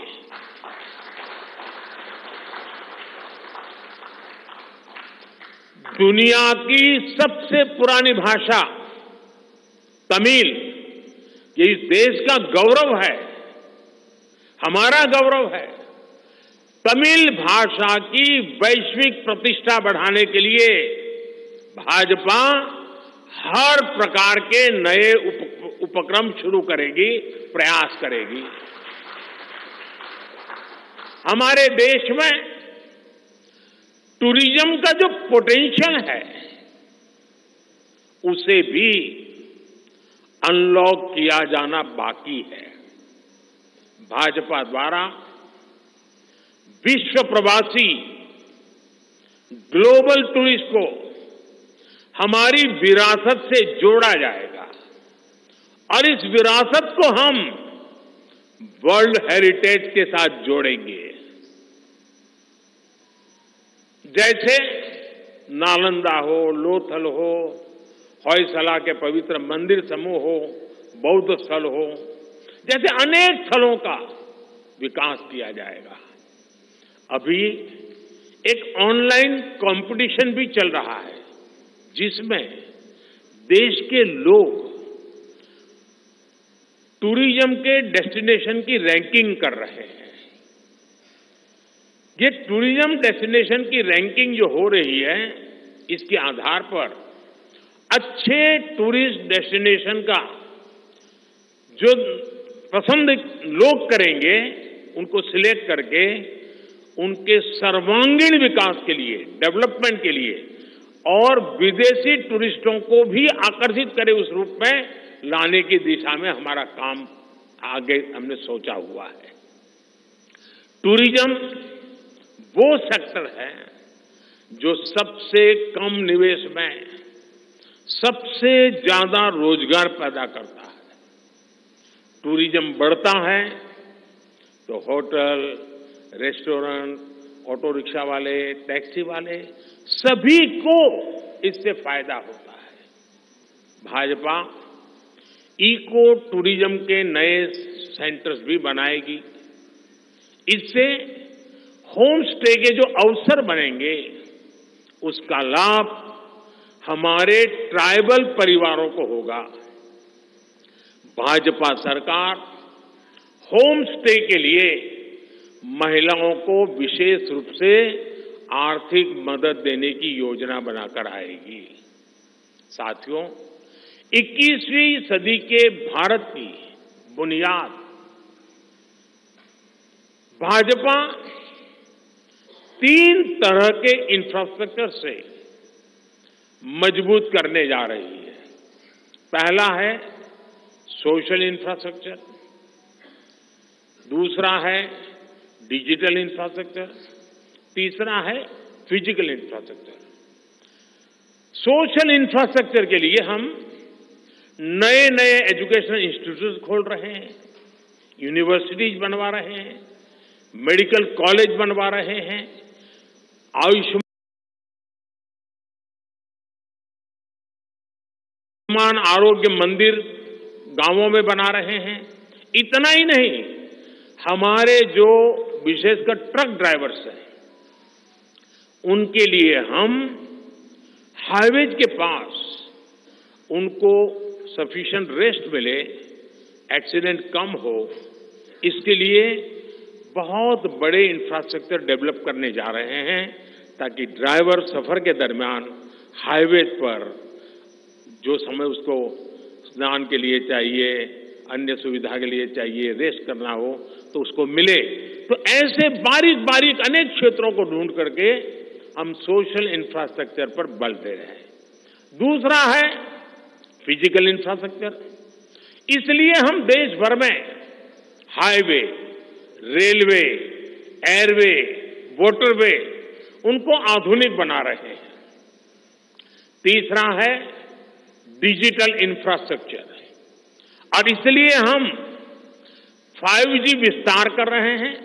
दुनिया की सबसे पुरानी भाषा तमिल, ये इस देश का गौरव है, हमारा गौरव है। तमिल भाषा की वैश्विक प्रतिष्ठा बढ़ाने के लिए भाजपा हर प्रकार के नए उपक्रम शुरू करेगी, प्रयास करेगी। हमारे देश में टूरिज्म का जो पोटेंशियल है उसे भी अनलॉक किया जाना बाकी है। भाजपा द्वारा विश्व प्रवासी ग्लोबल टूरिस्ट को हमारी विरासत से जोड़ा जाएगा और इस विरासत को हम वर्ल्ड हेरिटेज के साथ जोड़ेंगे। जैसे नालंदा हो, लोथल हो, होयसला के पवित्र मंदिर समूह हो, बौद्ध स्थल हो, जैसे अनेक स्थलों का विकास किया जाएगा। अभी एक ऑनलाइन कंपटीशन भी चल रहा है जिसमें देश के लोग टूरिज्म के डेस्टिनेशन की रैंकिंग कर रहे हैं। ये टूरिज्म डेस्टिनेशन की रैंकिंग जो हो रही है, इसके आधार पर अच्छे टूरिस्ट डेस्टिनेशन का जो पसंद लोग करेंगे, उनको सिलेक्ट करके उनके सर्वांगीण विकास के लिए, डेवलपमेंट के लिए और विदेशी टूरिस्टों को भी आकर्षित करे उस रूप में लाने की दिशा में हमारा काम आगे हमने सोचा हुआ है। टूरिज्म वो सेक्टर है जो सबसे कम निवेश में सबसे ज्यादा रोजगार पैदा करता है। टूरिज्म बढ़ता है तो होटल, रेस्टोरेंट, ऑटो रिक्शा वाले, टैक्सी वाले सभी को इससे फायदा होता है। भाजपा इको टूरिज्म के नए सेंटर्स भी बनाएगी। इससे होम स्टे के जो अवसर बनेंगे, उसका लाभ हमारे ट्राइबल परिवारों को होगा। भाजपा सरकार होम स्टे के लिए महिलाओं को विशेष रूप से आर्थिक मदद देने की योजना बनाकर आएगी। साथियों, 21वीं सदी के भारत की बुनियाद भाजपा 3 तरह के इंफ्रास्ट्रक्चर से मजबूत करने जा रही है। पहला है सोशल इंफ्रास्ट्रक्चर, दूसरा है डिजिटल इंफ्रास्ट्रक्चर, तीसरा है फिजिकल इंफ्रास्ट्रक्चर। सोशल इंफ्रास्ट्रक्चर के लिए हम नए नए एजुकेशनल इंस्टीट्यूट खोल रहे हैं, यूनिवर्सिटीज बनवा रहे हैं, मेडिकल कॉलेज बनवा रहे हैं, आयुष्मान आरोग्य मंदिर गांवों में बना रहे हैं। इतना ही नहीं, हमारे जो विशेषकर ट्रक ड्राइवर्स हैं, उनके लिए हम हाईवेज के पास उनको सफिशिएंट रेस्ट मिले, एक्सीडेंट कम हो, इसके लिए बहुत बड़े इंफ्रास्ट्रक्चर डेवलप करने जा रहे हैं ताकि ड्राइवर सफर के दरमियान हाईवे पर जो समय उसको स्नान के लिए चाहिए, अन्य सुविधा के लिए चाहिए, रेस्ट करना हो तो उसको मिले। तो ऐसे बारीक बारीक अनेक क्षेत्रों को ढूंढ करके हम सोशल इंफ्रास्ट्रक्चर पर बल दे रहे हैं। दूसरा है फिजिकल इंफ्रास्ट्रक्चर। इसलिए हम देश भर में हाईवे, रेलवे, एयरवे, वाटरवे उनको आधुनिक बना रहे हैं। तीसरा है डिजिटल इंफ्रास्ट्रक्चर, और इसलिए हम 5G विस्तार कर रहे हैं,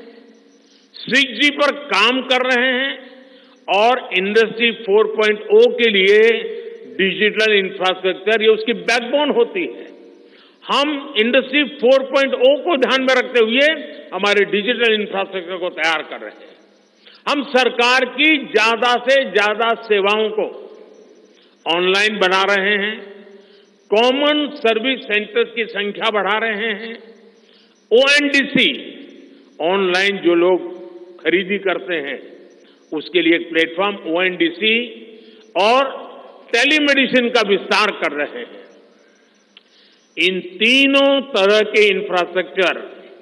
6G पर काम कर रहे हैं और इंडस्ट्री 4.0 के लिए डिजिटल इंफ्रास्ट्रक्चर ये उसकी बैकबोन होती है। हम इंडस्ट्री 4.0 को ध्यान में रखते हुए हमारे डिजिटल इंफ्रास्ट्रक्चर को तैयार कर रहे हैं। हम सरकार की ज्यादा से ज्यादा सेवाओं को ऑनलाइन बना रहे हैं, कॉमन सर्विस सेंटर्स की संख्या बढ़ा रहे हैं, ONDC ऑनलाइन जो लोग खरीदी करते हैं उसके लिए एक प्लेटफॉर्म ONDC और टेलीमेडिसिन का विस्तार कर रहे हैं। इन तीनों तरह के इंफ्रास्ट्रक्चर,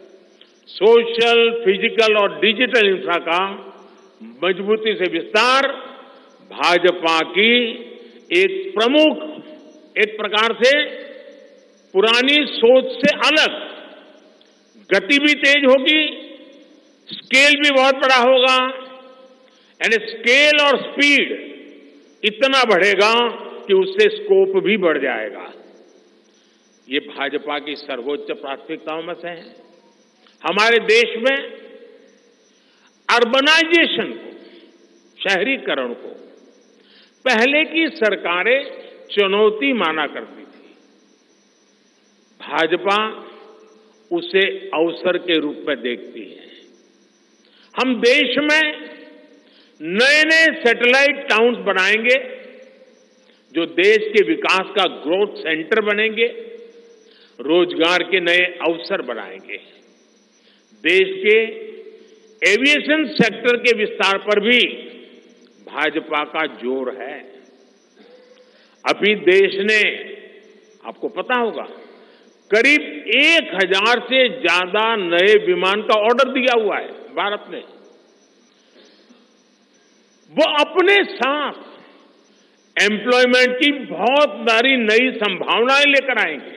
सोशल, फिजिकल और डिजिटल इंफ्रा का मजबूती से विस्तार भाजपा की एक प्रमुख, एक प्रकार से पुरानी सोच से अलग, गति भी तेज होगी, स्केल भी बहुत बड़ा होगा, यानी स्केल और स्पीड इतना बढ़ेगा कि उससे स्कोप भी बढ़ जाएगा। ये भाजपा की सर्वोच्च प्राथमिकताओं में से है। हमारे देश में अर्बनाइजेशन को, शहरीकरण को पहले की सरकारें चुनौती माना करती थी। भाजपा उसे अवसर के रूप में देखती है। हम देश में नए नए सैटेलाइट टाउन्स बनाएंगे जो देश के विकास का ग्रोथ सेंटर बनेंगे, रोजगार के नए अवसर बनाएंगे। देश के एविएशन सेक्टर के विस्तार पर भी भाजपा का जोर है। अभी देश ने, आपको पता होगा, करीब 1000 से ज्यादा नए विमान का ऑर्डर दिया हुआ है भारत ने। वो अपने साथ एम्प्लॉयमेंट की बहुत सारी नई संभावनाएं लेकर आएंगे।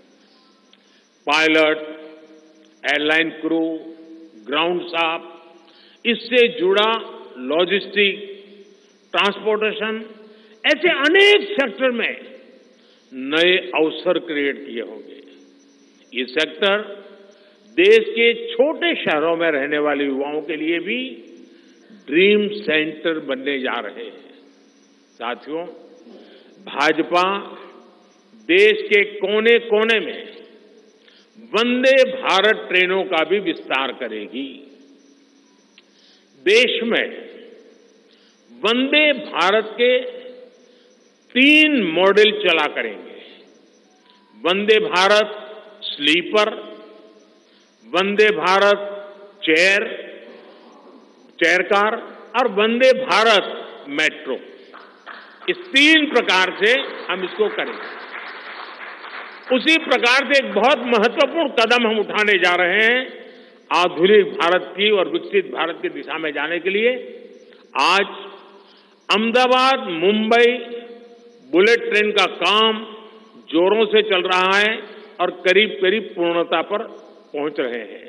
Pilot, airline crew, ground staff, इससे जुड़ा लॉजिस्टिक, ट्रांसपोर्टेशन, ऐसे अनेक सेक्टर में नए अवसर क्रिएट किए होंगे। ये सेक्टर देश के छोटे शहरों में रहने वाले युवाओं के लिए भी ड्रीम सेंटर बनने जा रहे हैं। साथियों, भाजपा देश के कोने कोने में वंदे भारत ट्रेनों का भी विस्तार करेगी। देश में वंदे भारत के 3 मॉडल चला करेंगे। Vande Bharat sleeper, Vande Bharat chair car और वंदे भारत मेट्रो। इस 3 प्रकार से हम इसको करेंगे। उसी प्रकार से एक बहुत महत्वपूर्ण कदम हम उठाने जा रहे हैं आधुनिक भारत की और विकसित भारत की दिशा में जाने के लिए। आज अहमदाबाद मुंबई बुलेट ट्रेन का काम जोरों से चल रहा है और करीब करीब पूर्णता पर पहुंच रहे हैं।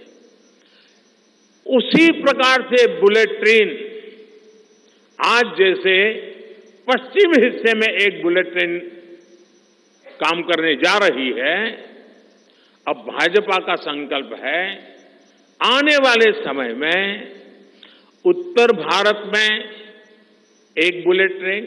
उसी प्रकार से बुलेट ट्रेन आज जैसे पश्चिम हिस्से में एक बुलेट ट्रेन काम करने जा रही है, अब भाजपा का संकल्प है आने वाले समय में उत्तर भारत में एक बुलेट ट्रेन,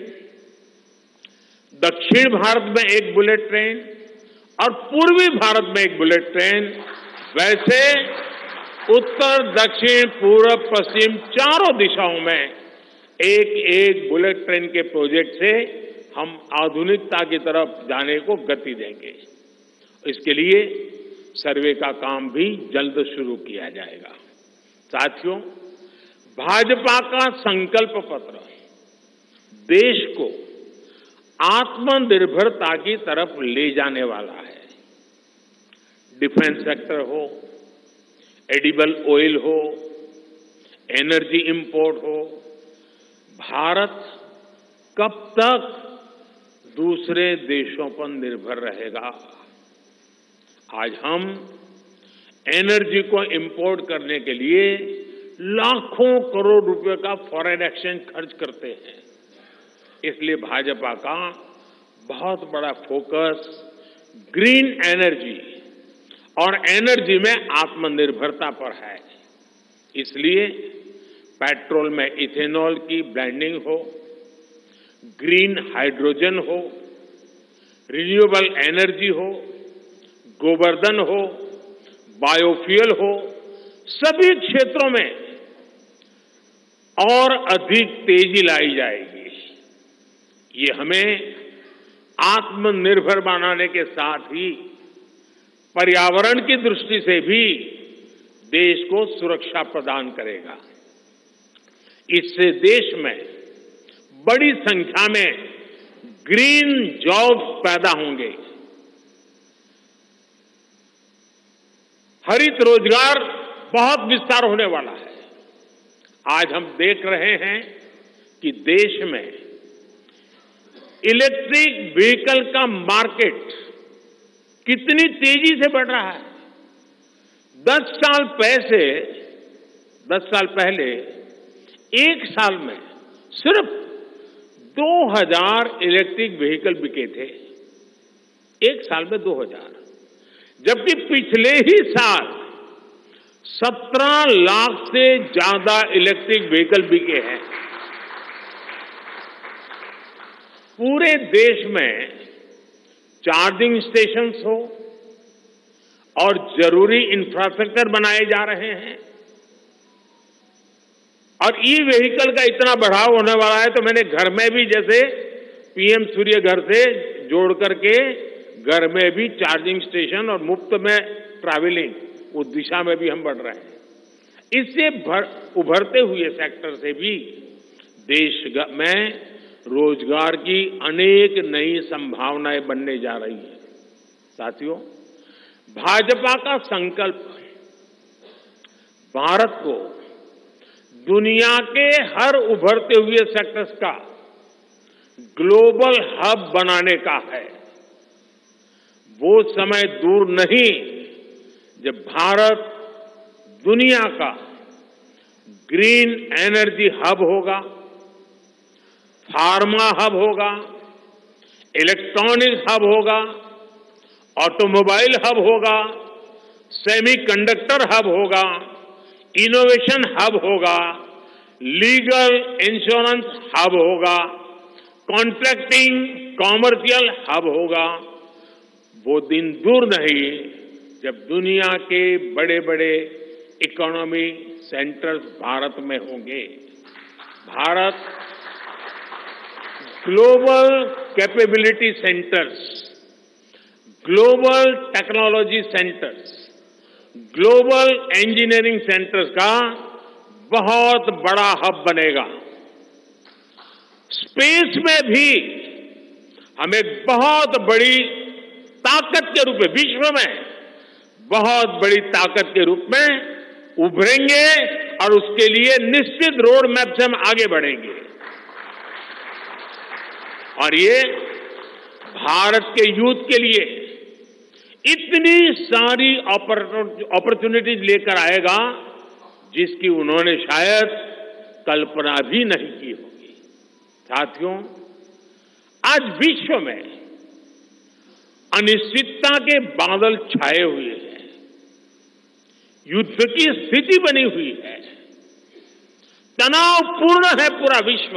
दक्षिण भारत में एक बुलेट ट्रेन और पूर्वी भारत में एक बुलेट ट्रेन, वैसे उत्तर, दक्षिण, पूर्व, पश्चिम चारों दिशाओं में एक एक बुलेट ट्रेन के प्रोजेक्ट से हम आधुनिकता की तरफ जाने को गति देंगे। इसके लिए सर्वे का काम भी जल्द शुरू किया जाएगा। साथियों, भाजपा का संकल्प पत्र देश को आत्मनिर्भरता की तरफ ले जाने वाला है। डिफेंस सेक्टर हो, एडिबल ऑयल हो, एनर्जी इंपोर्ट हो, भारत कब तक दूसरे देशों पर निर्भर रहेगा? आज हम एनर्जी को इंपोर्ट करने के लिए लाखों करोड़ रुपए का फॉरेन एक्सचेंज खर्च करते हैं। इसलिए भाजपा का बहुत बड़ा फोकस ग्रीन एनर्जी और एनर्जी में आत्मनिर्भरता पर है। इसलिए पेट्रोल में इथेनॉल की ब्लेंडिंग हो, ग्रीन हाइड्रोजन हो, रिन्यूएबल एनर्जी हो, गोवर्धन हो, बायोफ्यूल हो, सभी क्षेत्रों में और अधिक तेजी लाई जाएगी। ये हमें आत्मनिर्भर बनाने के साथ ही पर्यावरण की दृष्टि से भी देश को सुरक्षा प्रदान करेगा। इससे देश में बड़ी संख्या में ग्रीन जॉब्स पैदा होंगे, हरित रोजगार बहुत विस्तार होने वाला है। आज हम देख रहे हैं कि देश में इलेक्ट्रिक व्हीकल का मार्केट कितनी तेजी से बढ़ रहा है। 10 साल पहले एक साल में सिर्फ 2000 इलेक्ट्रिक व्हीकल बिके थे। एक साल में 2000, जबकि पिछले ही साल 17 लाख से ज्यादा इलेक्ट्रिक व्हीकल बिके हैं। पूरे देश में चार्जिंग स्टेशंस हो और जरूरी इंफ्रास्ट्रक्चर बनाए जा रहे हैं और ई व्हीकल का इतना बढ़ाव होने वाला है, तो मैंने घर में भी जैसे पीएम सूर्य घर से जोड़ करके घर में भी चार्जिंग स्टेशन और मुफ्त में ट्रैवलिंग, उस दिशा में भी हम बढ़ रहे हैं। इससे उभरते हुए सेक्टर से भी देश में रोजगार की अनेक नई संभावनाएं बनने जा रही है। साथियों, भाजपा का संकल्प भारत को दुनिया के हर उभरते हुए सेक्टर्स का ग्लोबल हब बनाने का है। वो समय दूर नहीं जब भारत दुनिया का ग्रीन एनर्जी हब होगा, फार्मा हब होगा, इलेक्ट्रॉनिक हब होगा, ऑटोमोबाइल हब होगा, सेमीकंडक्टर हब होगा, इनोवेशन हब होगा, लीगल इंश्योरेंस हब होगा, कॉन्ट्रैक्टिंग कॉमर्शियल हब होगा। वो दिन दूर नहीं जब दुनिया के बड़े बड़े इकोनॉमी सेंटर्स भारत में होंगे। Bharat global capability centres, global technology centres, global engineering centres का बहुत बड़ा हब बनेगा। स्पेस में भी हम एक बहुत बड़ी ताकत के रूप में, विश्व में बहुत बड़ी ताकत के रूप में उभरेंगे और उसके लिए निश्चित रोड मैप से हम आगे बढ़ेंगे। और ये भारत के यूथ के लिए इतनी सारी अपॉर्चुनिटीज लेकर आएगा जिसकी उन्होंने शायद कल्पना भी नहीं की होगी। साथियों, आज विश्व में अनिश्चितता के बादल छाए हुए हैं, युद्ध की स्थिति बनी हुई है, तनावपूर्ण है पूरा विश्व।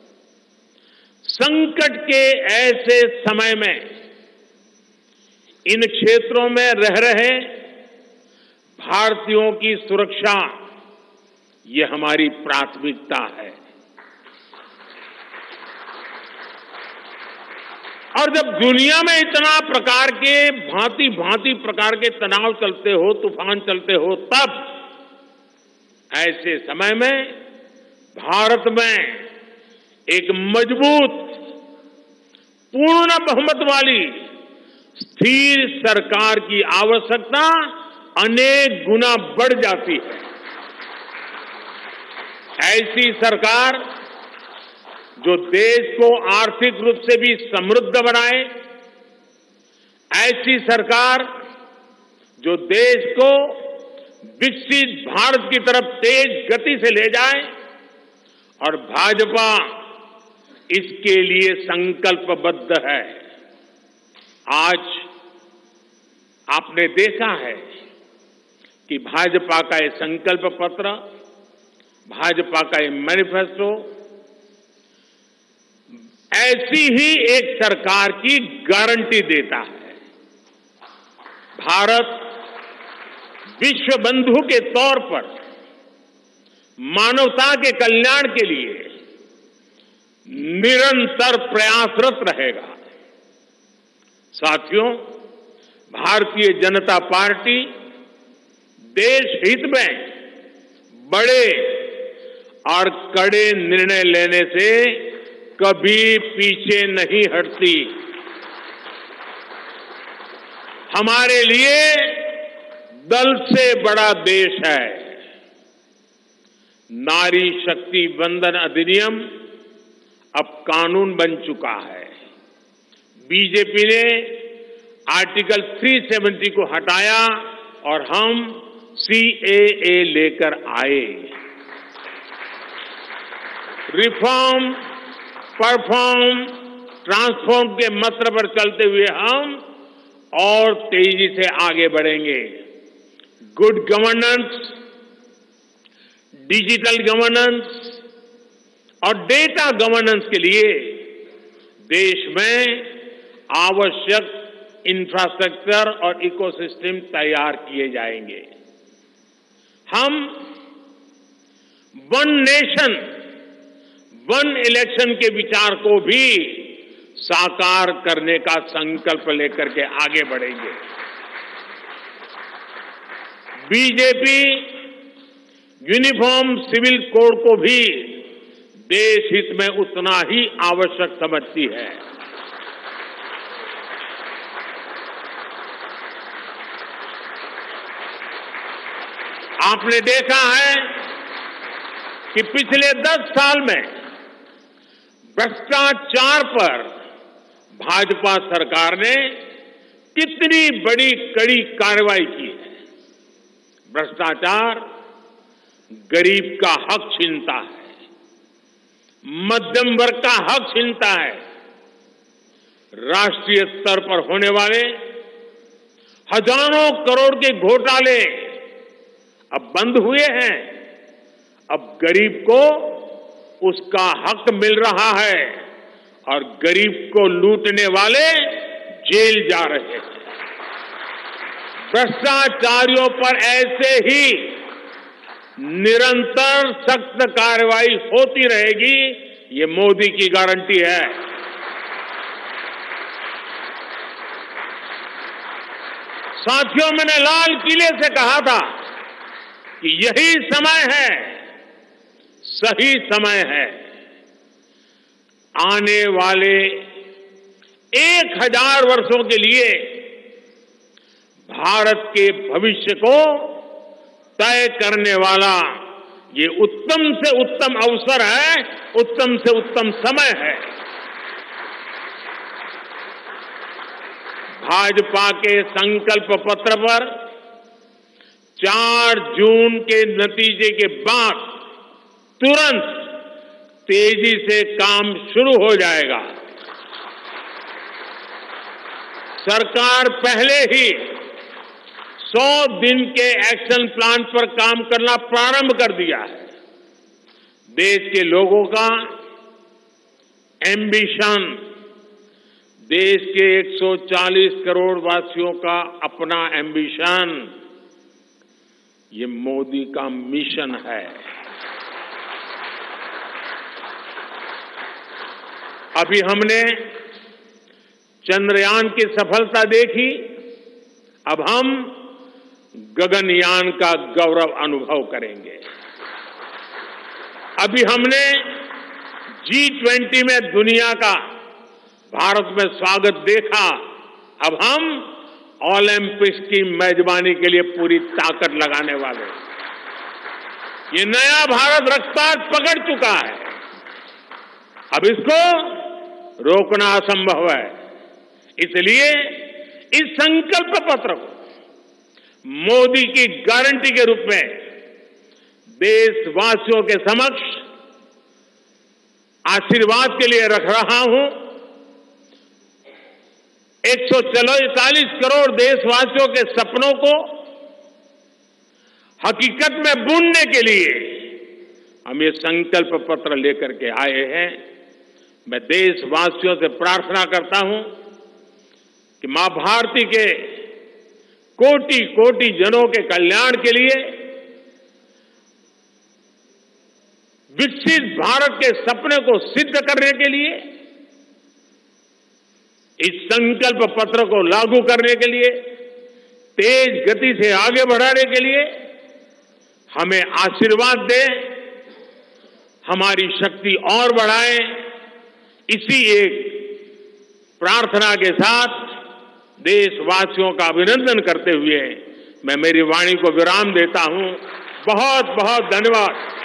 संकट के ऐसे समय में इन क्षेत्रों में रह रहे भारतीयों की सुरक्षा, ये हमारी प्राथमिकता है। और जब दुनिया में इतना प्रकार के भांति भांति प्रकार के तनाव चलते हो, तूफान चलते हो, तब ऐसे समय में भारत में एक मजबूत, पूर्ण बहुमत वाली स्थिर सरकार की आवश्यकता अनेक गुना बढ़ जाती है। ऐसी सरकार जो देश को आर्थिक रूप से भी समृद्ध बनाए, ऐसी सरकार जो देश को विकसित भारत की तरफ तेज गति से ले जाए, और भाजपा इसके लिए संकल्पबद्ध है। आज आपने देखा है कि भाजपा का ये संकल्प पत्र, भाजपा का ये मैनिफेस्टो ऐसी ही एक सरकार की गारंटी देता है। भारत विश्व बंधु के तौर पर मानवता के कल्याण के लिए निरंतर प्रयासरत रहेगा। साथियों, भारतीय जनता पार्टी देश हित में बड़े और कड़े निर्णय लेने से कभी पीछे नहीं हटती। हमारे लिए दल से बड़ा देश है। नारी शक्ति वंदन अधिनियम अब कानून बन चुका है। बीजेपी ने आर्टिकल 370 को हटाया और हम CAA लेकर आए। रिफॉर्म, परफॉर्म, ट्रांसफॉर्म के मंत्र पर चलते हुए हम और तेजी से आगे बढ़ेंगे। गुड गवर्नेंस, डिजिटल गवर्नेंस और डेटा गवर्नेंस के लिए देश में आवश्यक इंफ्रास्ट्रक्चर और इकोसिस्टम तैयार किए जाएंगे। हम वन नेशन वन इलेक्शन के विचार को भी साकार करने का संकल्प लेकर के आगे बढ़ेंगे। बीजेपी यूनिफॉर्म सिविल कोड को भी देश हित में उतना ही आवश्यक समझती है। आपने देखा है कि पिछले 10 साल में भ्रष्टाचार पर भाजपा सरकार ने कितनी बड़ी कड़ी कार्रवाई की है। भ्रष्टाचार गरीब का हक छीनता है, मध्यम वर्ग का हक छीनता है। राष्ट्रीय स्तर पर होने वाले हजारों करोड़ के घोटाले अब बंद हुए हैं। अब गरीब को उसका हक मिल रहा है और गरीब को लूटने वाले जेल जा रहे हैं। भ्रष्टाचारियों पर ऐसे ही निरंतर सख्त कार्रवाई होती रहेगी, ये मोदी की गारंटी है। साथियों, मैंने लाल किले से कहा था कि यही समय है, सही समय है। आने वाले 1000 वर्षों के लिए भारत के भविष्य को तय करने वाला ये उत्तम से उत्तम अवसर है, उत्तम से उत्तम समय है। भाजपा के संकल्प पत्र पर 4 जून के नतीजे के बाद तुरंत तेजी से काम शुरू हो जाएगा। सरकार पहले ही 100 दिन के एक्शन प्लान पर काम करना प्रारंभ कर दिया है। देश के लोगों का एम्बिशन, देश के 140 करोड़ वासियों का अपना एम्बिशन, ये मोदी का मिशन है। अभी हमने चंद्रयान की सफलता देखी, अब हम गगनयान का गौरव अनुभव करेंगे। अभी हमने G20 में दुनिया का भारत में स्वागत देखा, अब हम ओलंपिक्स की मेजबानी के लिए पूरी ताकत लगाने वाले। ये नया भारत रफ्तार पकड़ चुका है, अब इसको रोकना असंभव है। इसलिए इस संकल्प पत्र को मोदी की गारंटी के रूप में देशवासियों के समक्ष आशीर्वाद के लिए रख रहा हूं। 140 करोड़ देशवासियों के सपनों को हकीकत में बुनने के लिए हम ये संकल्प पत्र लेकर के आए हैं। मैं देशवासियों से प्रार्थना करता हूं कि मां भारती के कोटि कोटि जनों के कल्याण के लिए, विकसित भारत के सपने को सिद्ध करने के लिए, इस संकल्प पत्र को लागू करने के लिए, तेज गति से आगे बढ़ाने के लिए हमें आशीर्वाद दें, हमारी शक्ति और बढ़ाएं। इसी एक प्रार्थना के साथ देशवासियों का अभिनंदन करते हुए मैं मेरी वाणी को विराम देता हूं। बहुत बहुत धन्यवाद।